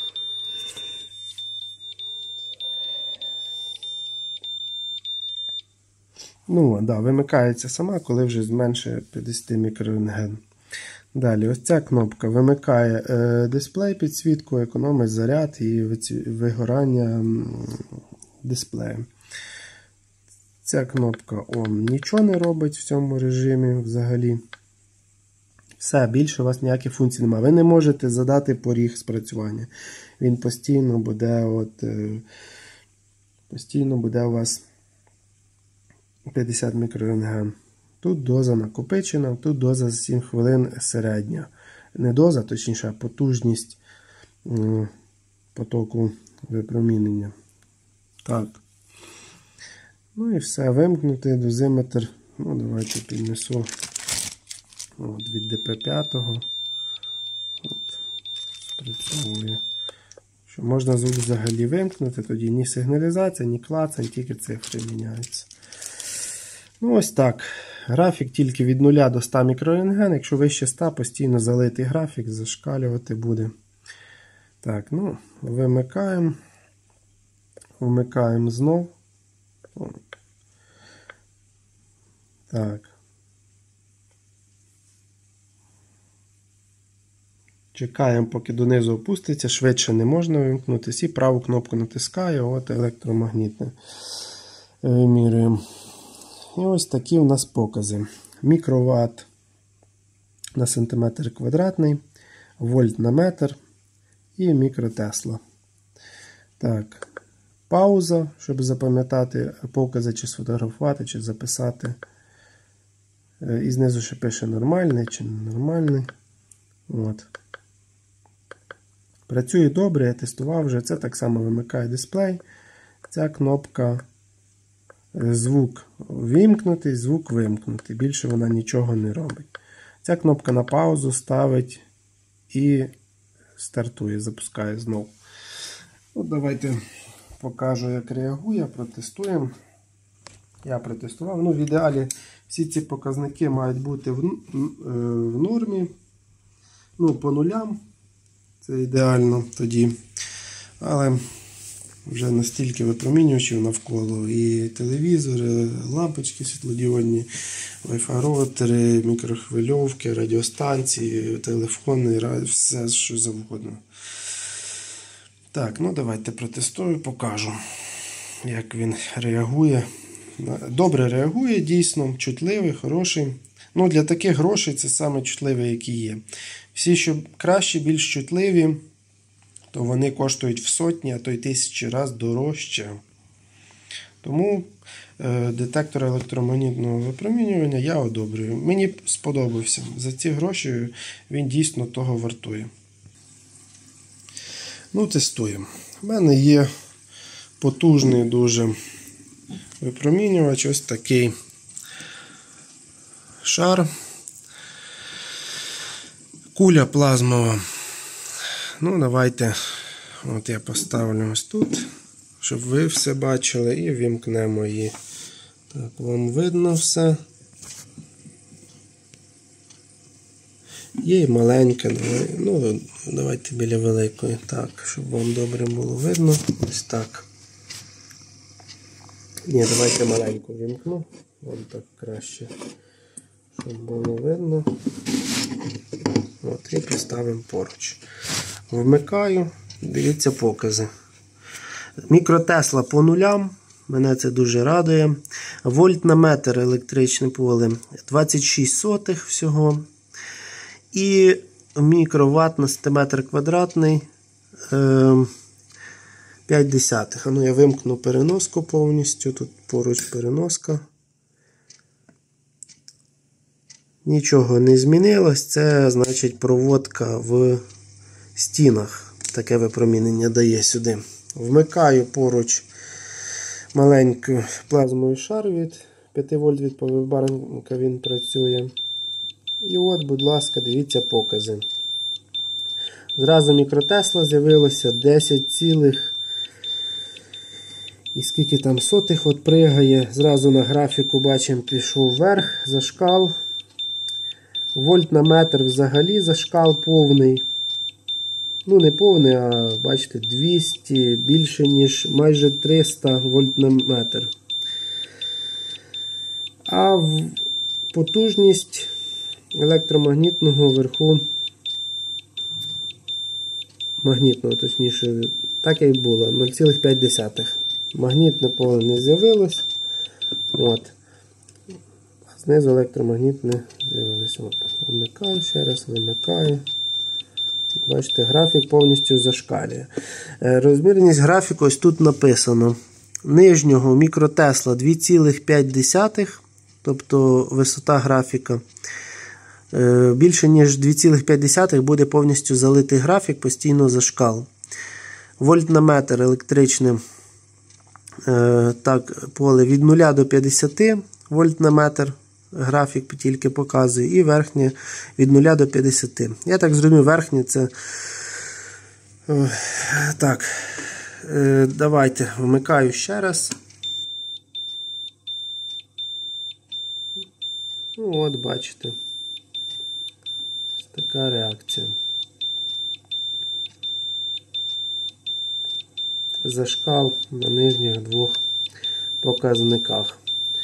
Ну, так, да, вимикається сама, коли вже зменшує п'ятдесят мікрорентген. Далі, ось ця кнопка вимикає е, дисплей підсвітку, економить заряд і вигорання дисплею. Ця кнопка он нічого не робить в цьому режимі взагалі. Все, більше у вас ніяких функцій немає. Ви не можете задати поріг спрацювання. Він постійно буде, от, е, постійно буде у вас п'ятдесят мікрорентген. Тут доза накопичена, тут доза за сім хвилин середня. Не доза, точніше, а потужність потоку випромінення. Так. Ну і все, вимкнути дозиметр. Ну, давайте піднесу от, від ді пі п'ять. От, спрацьовує. Що можна звук взагалі вимкнути, тоді ні сигналізація, ні клацань, тільки цифри міняються. Ну, ось так. Графік тільки від нуля до ста мікрорентген. Якщо вище ста, постійно залитий графік, зашкалювати буде. Так, ну, вимикаємо. Вмикаємо знов. Так. Чекаємо, поки донизу опуститься. Швидше не можна вимкнутися. І праву кнопку натискаю. От електромагнітне. Вимірюємо. І ось такі у нас покази. Мікроватт на сантиметр квадратний, вольт на метр і мікротесла. Так, пауза, щоб запам'ятати покази, чи сфотографувати, чи записати. І знизу ще пише нормальний чи ненормальний. От. Працює добре, я тестував вже. Це так само вимикає дисплей. Ця кнопка звук вимкнути, звук вимкнути. Більше вона нічого не робить. Ця кнопка на паузу ставить і стартує, запускає знову. От давайте покажу, як реагує, протестуємо. Я протестував. Ну, в ідеалі всі ці показники мають бути в, в нормі. Ну, по нулям. Це ідеально тоді. Але вже настільки випромінювачів навколо. І телевізори, лампочки світлодіодні, Wi-Fi роутери, мікрохвильовки, радіостанції, телефони, все що завгодно. Так, ну давайте протестую, покажу, як він реагує добре реагує, дійсно, чутливий, хороший. Ну, для таких грошей це саме чутливий, який є. Всі, що кращі, більш чутливі, то вони коштують в сотні, а то й тисячі разів дорожче. Тому е, детектор електромагнітного випромінювання я одобрюю. Мені сподобався. За ці гроші він дійсно того вартує. Ну, тестуємо. У мене є потужний дуже випромінювач, ось такий шар. Куля плазмова. Ну, давайте, от я поставлю ось тут, щоб ви все бачили, і вімкнемо її. Так, вам видно все. Є і маленька, давай, ну, давайте біля великої, так, щоб вам добре було видно. Ось так. Ні, давайте маленьку вімкну, вам так краще, щоб було видно. От, і поставимо поруч. Вмикаю, дивіться покази. Мікротесла по нулям, мене це дуже радує. Вольт на метр електричне поле двадцять шість сотих всього. І мікроватт на сантиметр квадратний п'ять десятих. А ну я вимкну переноску повністю, тут поруч переноска. Нічого не змінилось, це значить проводка в стінах. Таке випромінення дає сюди. Вмикаю поруч маленький плазмовий шар від п'ять вольт від павербанка, він працює. І от, будь ласка, дивіться покази. Зразу мікротесла з'явилося десять цілих. І скільки там сотих от пригає. Зразу на графіку бачимо, пішов вверх, зашкал. Вольт на метр взагалі зашкал повний. Ну, не повний, а бачите, двісті, більше ніж майже триста вольт на метр. А потужність електромагнітного вверху, магнітного, точніше, так і було, нуль цілих п'ять десятих. Магнітне поле не з'явилось. От. Знизу електромагнітне з'явилося. Вмикаю ще раз, вимикаю. Бачите, графік повністю зашкалює. Розмірність графіку ось тут написано. Нижнього мікротесла два цілих п'ять десятих, тобто висота графіка. Більше ніж два цілих п'ять десятих буде повністю залитий графік, постійно зашкал. Вольт на метр електричне так, поле від нуля до п'ятдесяти вольт на метр. Графік тільки показує, і верхнє від нуля до п'ятдесяти. Я так зрозумів, верхнє це... Так, давайте вмикаю ще раз. Ну от, бачите. Ось така реакція. Зашкал на нижніх двох показниках.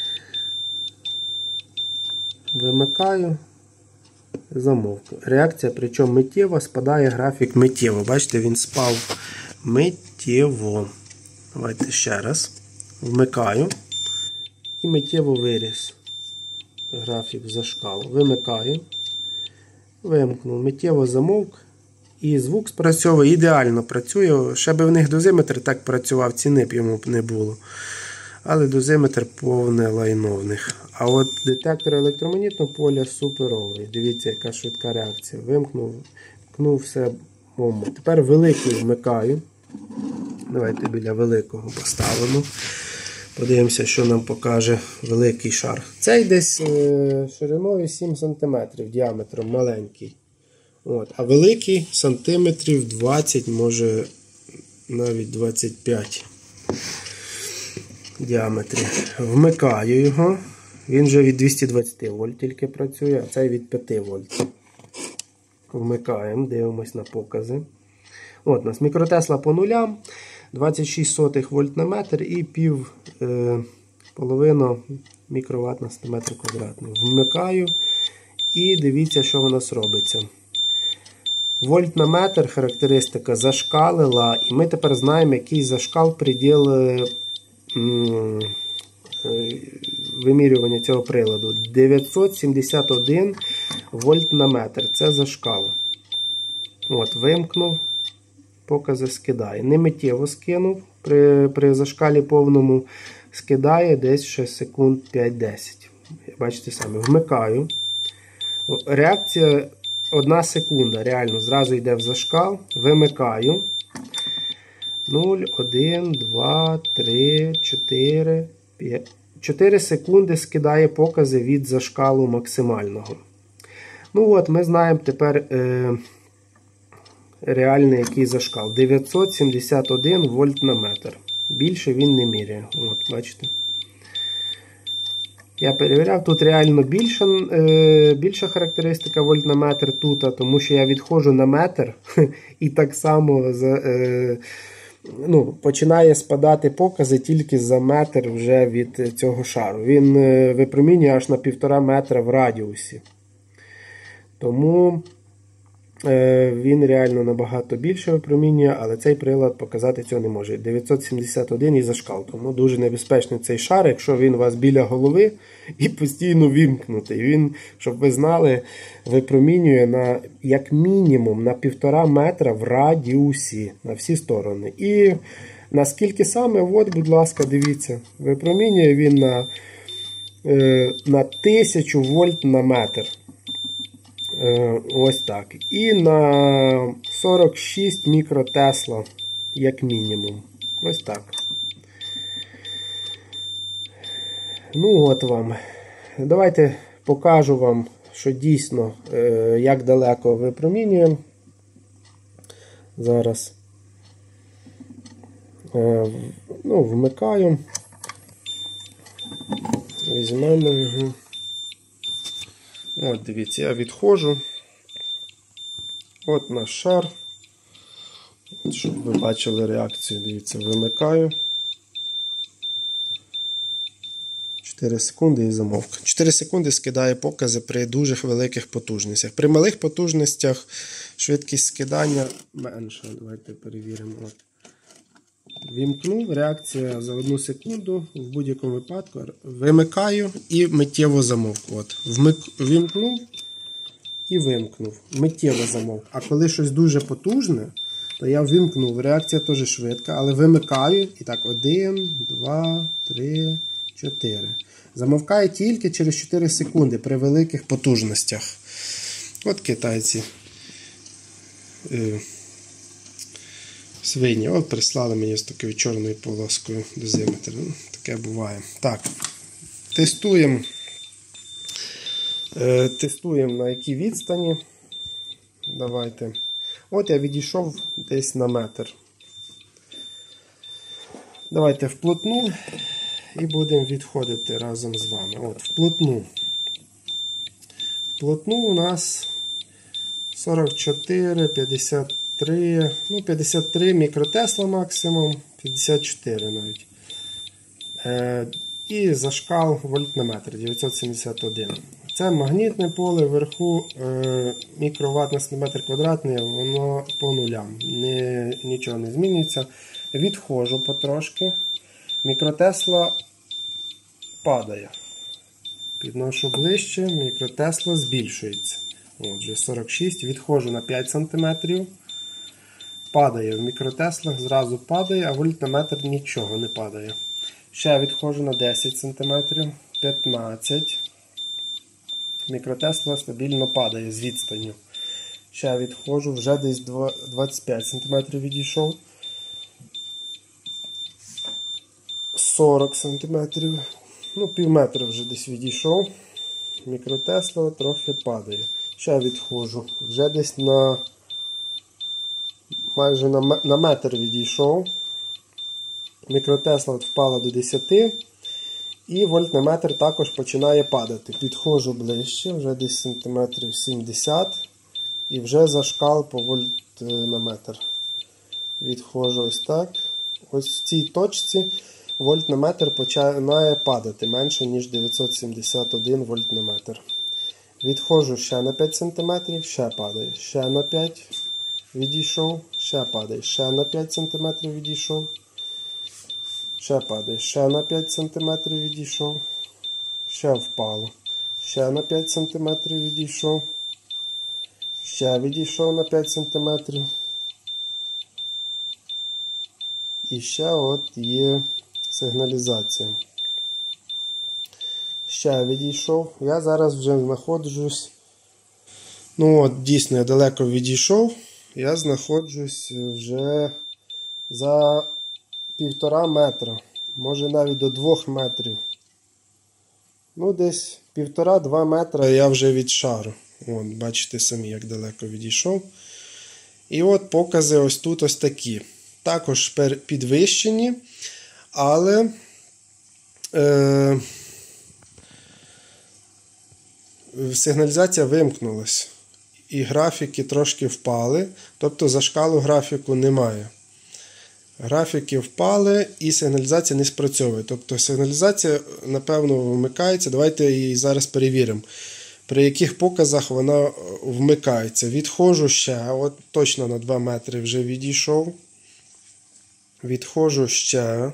Вимикаю, замовк. Реакція, причому миттєво, спадає графік миттєво. Бачите, він спав миттєво. Давайте ще раз. Вмикаю. І миттєво виріс. Графік зашкал. Вимикаю. Вимкнув. Миттєво замовк. І звук спрацьовує, ідеально працює. Ще би в них дозиметр так працював, ціни б йому не було. Але дозиметр повне лайно в них. А от детектор електромагнітного поля суперовий. Дивіться, яка швидка реакція. Вимкнув, вмкнув все бомба. Тепер великий вмикаю. Давайте біля великого поставимо. Подивимося, що нам покаже великий шар. Цей десь шириною сім сантиметрів, діаметром маленький. От. А великий сантиметрів двадцять, може навіть двадцять п'ять. Діаметрі. Вмикаю його. Він вже від двохсот двадцяти вольт тільки працює, а цей від п'яти вольт. Вмикаємо, дивимось на покази. От у нас мікротесла по нулям, двадцять шість сотих вольт на метр і пів е, половина мікроватт на сантиметр квадратний. Вмикаю і дивіться, що у нас робиться. Вольт на метр характеристика зашкалила, і ми тепер знаємо, який зашкал приділ вимірювання цього приладу. дев'ятсот сімдесят один вольт на метр. Це зашкал. От, вимкнув, покази скидає. Не миттєво скинув, при, при зашкалі повному скидає десь ще секунд п'ять-десять. Бачите самі, вмикаю. Реакція одна секунда, реально, зразу йде в зашкал, вимикаю. нуль, один, два, три, чотири, п'ять. чотири секунди скидає покази від зашкалу максимального. Ну от, ми знаємо тепер е, реальний який зашкал. дев'ятсот сімдесят один вольт на метр. Більше він не міряє. От, бачите. Я перевіряв, тут реально більша, е, більша характеристика вольт на метр тут, тому що я відходжу на метр і так само за, е, ну, починає спадати покази тільки за метр вже від цього шару. Він е, випромінює аж на півтора метра в радіусі. Тому е, він реально набагато більше випромінює, але цей прилад показати цього не може. дев'ятсот сімдесят один і зашкал. Тому дуже небезпечний цей шар, якщо він у вас біля голови і постійно вімкнутий. Він, щоб ви знали, випромінює на, як мінімум на півтора метра в радіусі на всі сторони. І наскільки саме, от, будь ласка, дивіться, випромінює він на, е, на тисячу вольт на метр. Ось так. І на сорок шість мікротесла, як мінімум. Ось так. Ну от вам. Давайте покажу вам, що дійсно, як далеко випромінює. Зараз ну, вмикаю. Візьмемо його. От, дивіться, я відходжу. От наш шар. От, щоб ви бачили реакцію, дивіться, вимикаю. чотири секунди і замовк. чотири секунди скидає покази при дуже великих потужностях. При малих потужностях швидкість скидання менша. Давайте перевіримо. От. Вімкнув, реакція за одну секунду, в будь-якому випадку вимикаю і миттєво замовк. От, вмик, вімкнув і вимкнув, миттєво замовк. А коли щось дуже потужне, то я вимкнув, реакція теж швидка, але вимикаю і так, один, два, три, чотири. Замовкає тільки через чотири секунди при великих потужностях. От китайці. Свині. От прислали мені з такою чорною полоскою дозиметр. Ну, таке буває. Так, тестуємо. Е, тестуємо на якій відстані. Давайте. От я відійшов десь на метр. Давайте вплотну і будемо відходити разом з вами. От, вплотну. Вплотну у нас сорок чотири, п'ятдесят три, ну п'ятдесят три мікротесла максимум, п'ятдесят чотири навіть. Е, і зашкал вольт на метр, дев'ятсот сімдесят один. Це магнітне поле, вверху е, мікроватт на сантиметр квадратний, воно по нулям, не, нічого не змінюється. Відходжу потрошки, мікротесла падає. Підношу ближче, мікротесла збільшується. Отже, сорок шість, відходжу на п'ять сантиметрів. Падає в мікротеслах, зразу падає, а вольт на метр нічого не падає. Ще відходжу на десять сантиметрів, п'ятнадцять. Мікротесла стабільно падає з відстанню. Ще відходжу, вже десь двадцять п'ять сантиметрів відійшов. сорок сантиметрів. Ну, пів метра вже десь відійшов. Мікротесла трохи падає. Ще відходжу. Вже десь на майже на, на метр відійшов. Мікротесла впала до десяти. І вольт на метр також починає падати. Підходжу ближче, вже десь сантиметрів сімдесят. І вже зашкал по вольт на метр. Відходжу ось так. Ось в цій точці вольт на метр починає падати менше, ніж дев'ятсот сімдесят один вольт на метр. Відходжу ще на п'ять сантиметрів, ще падає. Ще на п'ять відійшов, ще падає. Ще на п'ять сантиметрів відійшов. Ще падає. Ще на п'ять сантиметрів відійшов. Ще впало. Ще на п'ять сантиметрів відійшов. Ще відійшов на п'ять сантиметрів. І ще от є сигналізація. Ще відійшов. Я зараз вже знаходжусь. Ну от, дійсно, я далеко відійшов. Я знаходжусь вже за півтора метра. Може навіть до двох метрів. Ну, десь півтора-два метра я вже від шару. От, бачите самі, як далеко відійшов. І от покази ось тут ось такі. Також підвищені, але е, сигналізація вимкнулась. І графіки трошки впали, тобто за шкалу графіку немає. Графіки впали і сигналізація не спрацьовує. Тобто сигналізація, напевно, вмикається. Давайте її зараз перевіримо, при яких показах вона вмикається. Відходжу ще, от точно на два метри вже відійшов. Відходжу ще.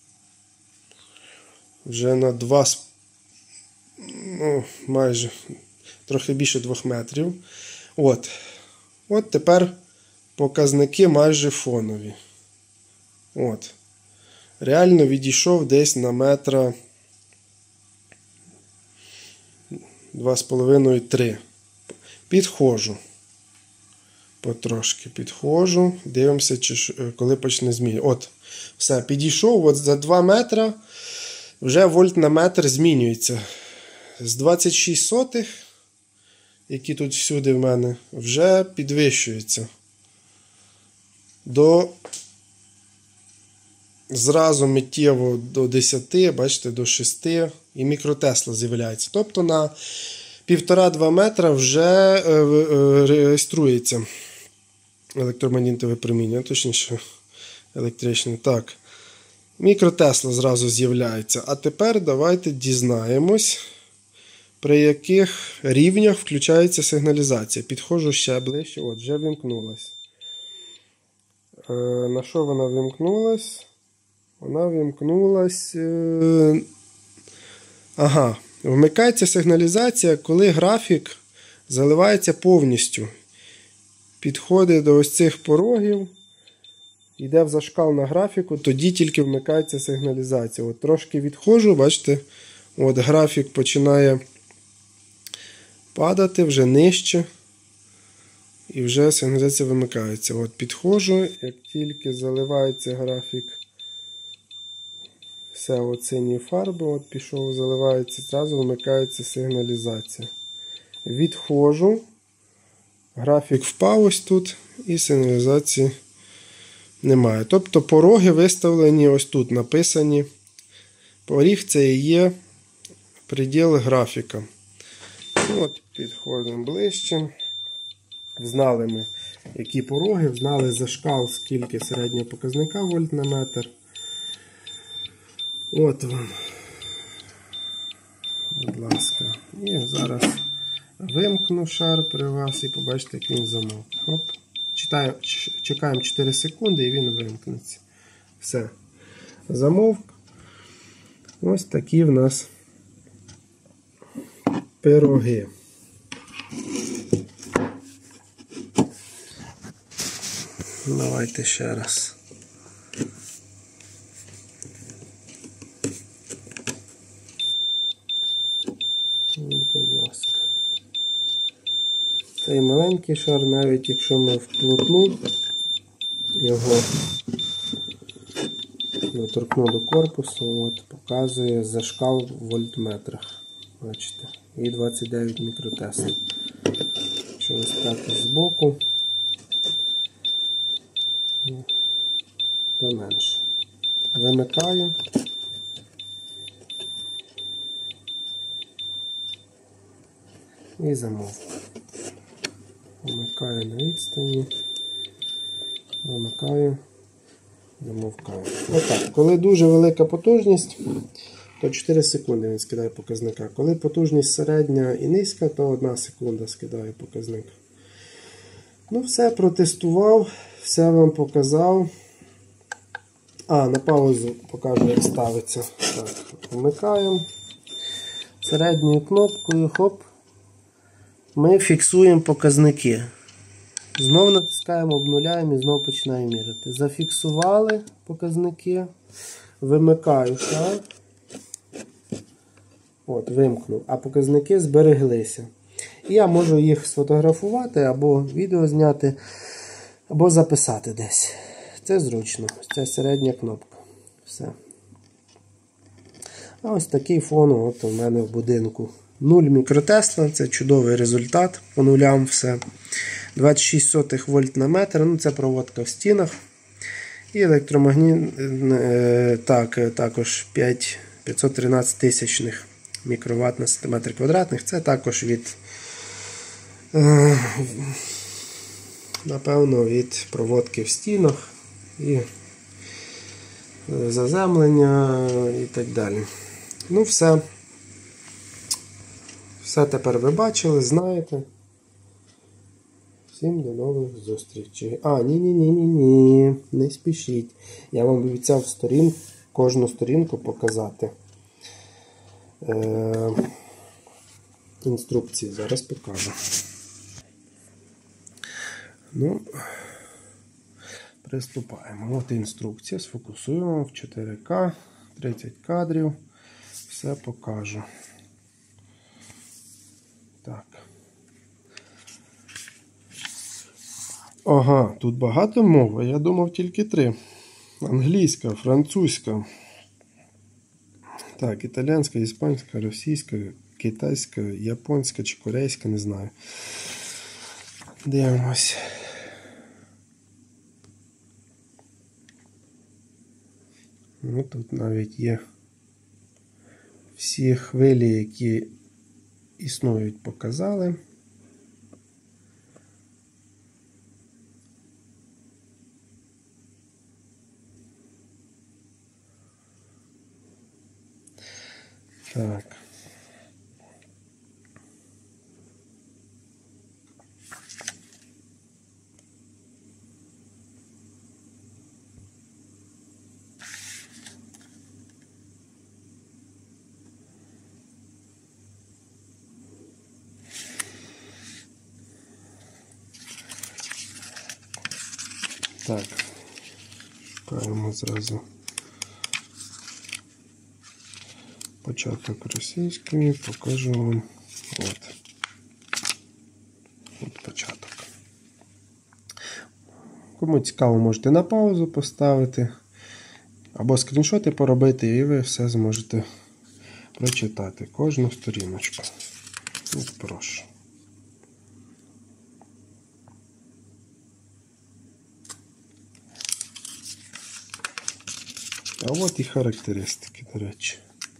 Вже на два, ну, майже, трохи більше двох метрів. От. От тепер показники майже фонові. От. Реально відійшов десь на метра два з половиною - три. Підходжу. Потрошки підходжу. Дивимося, чи, коли почне змінювати. От. Все, підійшов. От за два метра вже вольт на метр змінюється. З двадцять шість сотих, які тут всюди в мене, вже підвищується. До зразу миттєво до десяти, бачите, до шести і мікротесла з'являється. Тобто на півтора-два метра вже е, е, реєструється електромагнітне випромінювання, точніше електричне. Так, мікротесла зразу з'являється. А тепер давайте дізнаємось, при яких рівнях включається сигналізація. Підходжу ще ближче, от, вже вимкнулась. Е, на що вона вимкнулась? Вона вимкнулась. Е, ага, вмикається сигналізація, коли графік заливається повністю. Підходить до ось цих порогів, йде в зашкал на графіку, тоді тільки вмикається сигналізація. От трошки відходжу, бачите, от графік починає падати вже нижче. І вже сигналізація вимикається. От підходжу, як тільки заливається графік, все от сині фарби, от пішов, заливається, зразу вимикається сигналізація. Відходжу, графік впав ось тут і сигналізації немає. Тобто пороги виставлені ось тут, написані. Поріг це і є приділ графіка. От, підходимо ближче. Знали ми, які пороги, знали за шкал, скільки середнього показника вольт на метр. От вам, будь ласка. І зараз вимкну шар при вас і побачите, як він замовк. Хоп. Читаю, чекаємо чотири секунди і він вимкнеться. Все. Замовк. Ось такі в нас пироги. Давайте ще раз. Будь ласка. Цей маленький шар, навіть якщо ми вплотну його, доторкну до корпусу, от, показує зашкал в вольтметрах. Бачите? І двадцять дев'ять мікротесл. Якщо виставити збоку, то менше. Вимикаю. І замовк. Вмикаю на відстані. Вимикаю. Замовкаю. Отак. Коли дуже велика потужність, то чотири секунди він скидає показника. Коли потужність середня і низька, то одна секунда скидає показник. Ну все, протестував, все вам показав. А, на паузу покажу, як ставиться. Так, вмикаємо. Середньою кнопкою, хоп, ми фіксуємо показники. Знову натискаємо, обнуляємо і знову починаємо міряти. Зафіксували показники. Вимикаю шар. От, вимкнув. А показники збереглися. І я можу їх сфотографувати, або відео зняти, або записати десь. Це зручно. Це середня кнопка. Все. А ось такий фон от у мене в будинку. нуль мікротесла, це чудовий результат. По нулям все. двадцять шість сотих вольт на метр. Ну, це проводка в стінах. І електромагніт, так, також п'ятсот тринадцять тисячних мікроватт на сантиметр квадратних. Це також від, напевно, від проводки в стінах і заземлення і так далі. Ну, все. Все тепер ви бачили, знаєте. Всім до нових зустрічей. А, ні-ні-ні-ні-ні, не спішіть. Я вам обіцяв сторін, кожну сторінку показати. Е, інструкції. Зараз покажу. Ну, приступаємо. От інструкція. Сфокусуємо в чотири ка, тридцять кадрів. Все покажу. Так. Ага, тут багато мов, я думав тільки три. Англійська, французька. Так, італійська, іспанська, російська, китайська, японська чи корейська, не знаю. Дивимось. Ну, тут навіть є всі хвилі, які існують, показали. Так. Так. Шукаємо зразу початок російської, покажу вам. От. От початок. Кому цікаво, можете на паузу поставити, або скріншоти поробити, і ви все зможете прочитати. Кожну сторіночку. От, прошу. А от і характеристики, до речі.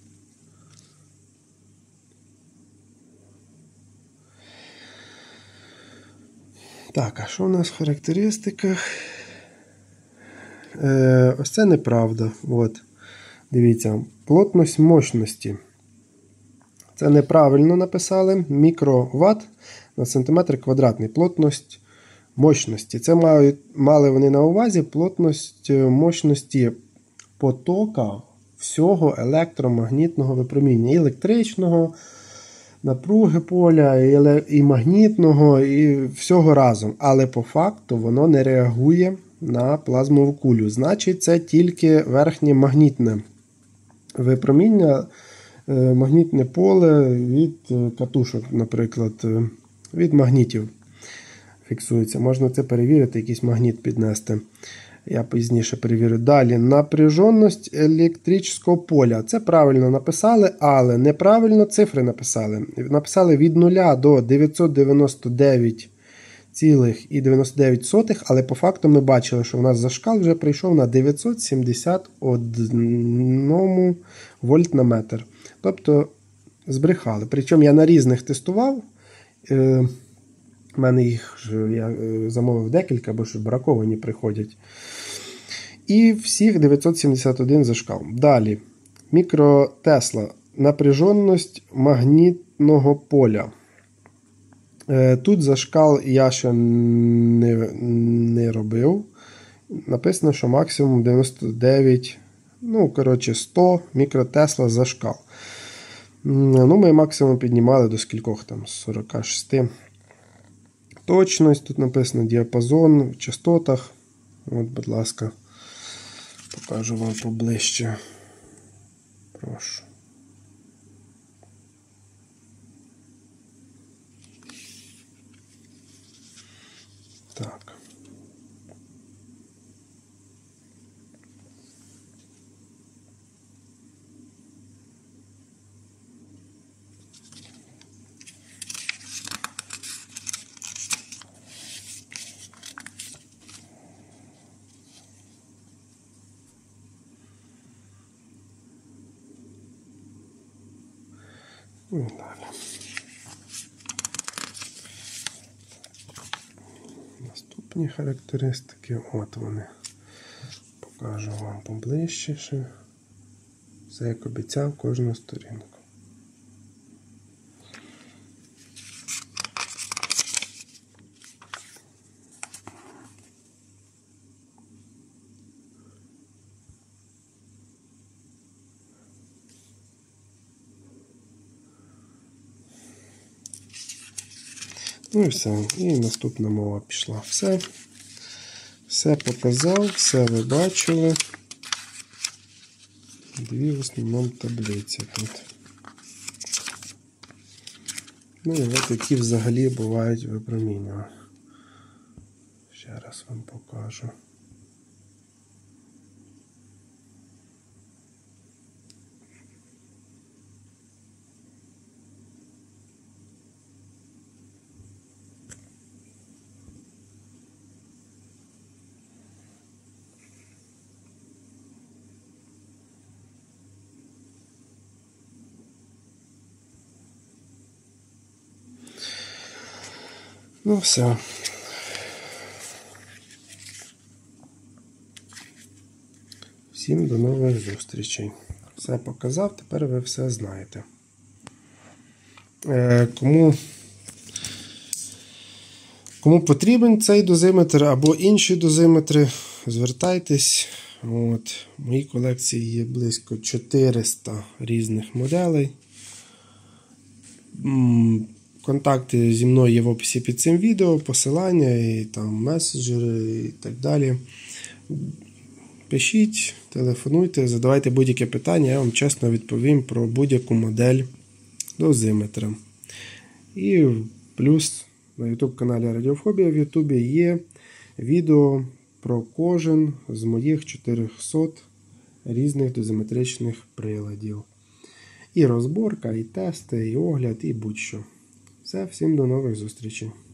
Так, а що у нас в характеристиках? Е, ось це неправда. От. Дивіться, плотність мощності. Це неправильно написали. Мікроватт на сантиметр квадратний. Плотність мощності. Це мають, мали вони на увазі плотність мощності потока всього електромагнітного випромінення. І електричного, напруги поля, і, і магнітного, і всього разом. Але по факту воно не реагує на плазмову кулю. Значить, це тільки верхнє магнітне випроміння, магнітне поле від катушок, наприклад, від магнітів фіксується. Можна це перевірити, якийсь магніт піднести. Я пізніше перевірю. Далі, напряженість електричного поля. Це правильно написали, але неправильно цифри написали. Написали від нуля до дев'ятсот дев'яносто дев'ять цілих дев'яносто дев'ять сотих, але по факту ми бачили, що у нас зашкал вже прийшов на дев'ятсот сімдесят один вольт на метр. Тобто збрехали. Причому я на різних тестував. У мене їх я замовив декілька, бо що браковані приходять. І всіх дев'ятсот сімдесят один зашкал. Далі. Мікротесла. Напряженість магнітного поля. Тут зашкал я ще не, не робив. написано, що максимум дев'яносто дев'ять, ну, коротше, сто мікротесла за шкал. Ну, ми максимум піднімали до скількох там, сорок шість. Точність, тут написано діапазон в частотах. От, будь ласка, покажу вам поближче. Прошу. Так. І далі. Наступні характеристики, от вони. Покажу вам поближче ще. Все як обіцяв, кожну сторінку. Ну і все. І наступна мова пішла. Все. Все показав, все ви бачили. Дві в основному таблиці тут. Ну і от які взагалі бувають випромінювання. Ще раз вам покажу. Ну все. Всім до нових зустрічей. Все показав, тепер ви все знаєте. Е, кому, кому потрібен цей дозиметр або інші дозиметри, звертайтесь. От, в моїй колекції є близько чотириста різних моделей. Контакти зі мною є в описі під цим відео, посилання, і там меседжери і так далі. Пишіть, телефонуйте, задавайте будь-яке питання, я вам чесно відповім про будь-яку модель дозиметра. І плюс на YouTube каналі Радіофобія в YouTube є відео про кожен з моїх чотирьохсот різних дозиметричних приладів. І розборка, і тести, і огляд, і будь-що. Все, всім до нових зустрічей.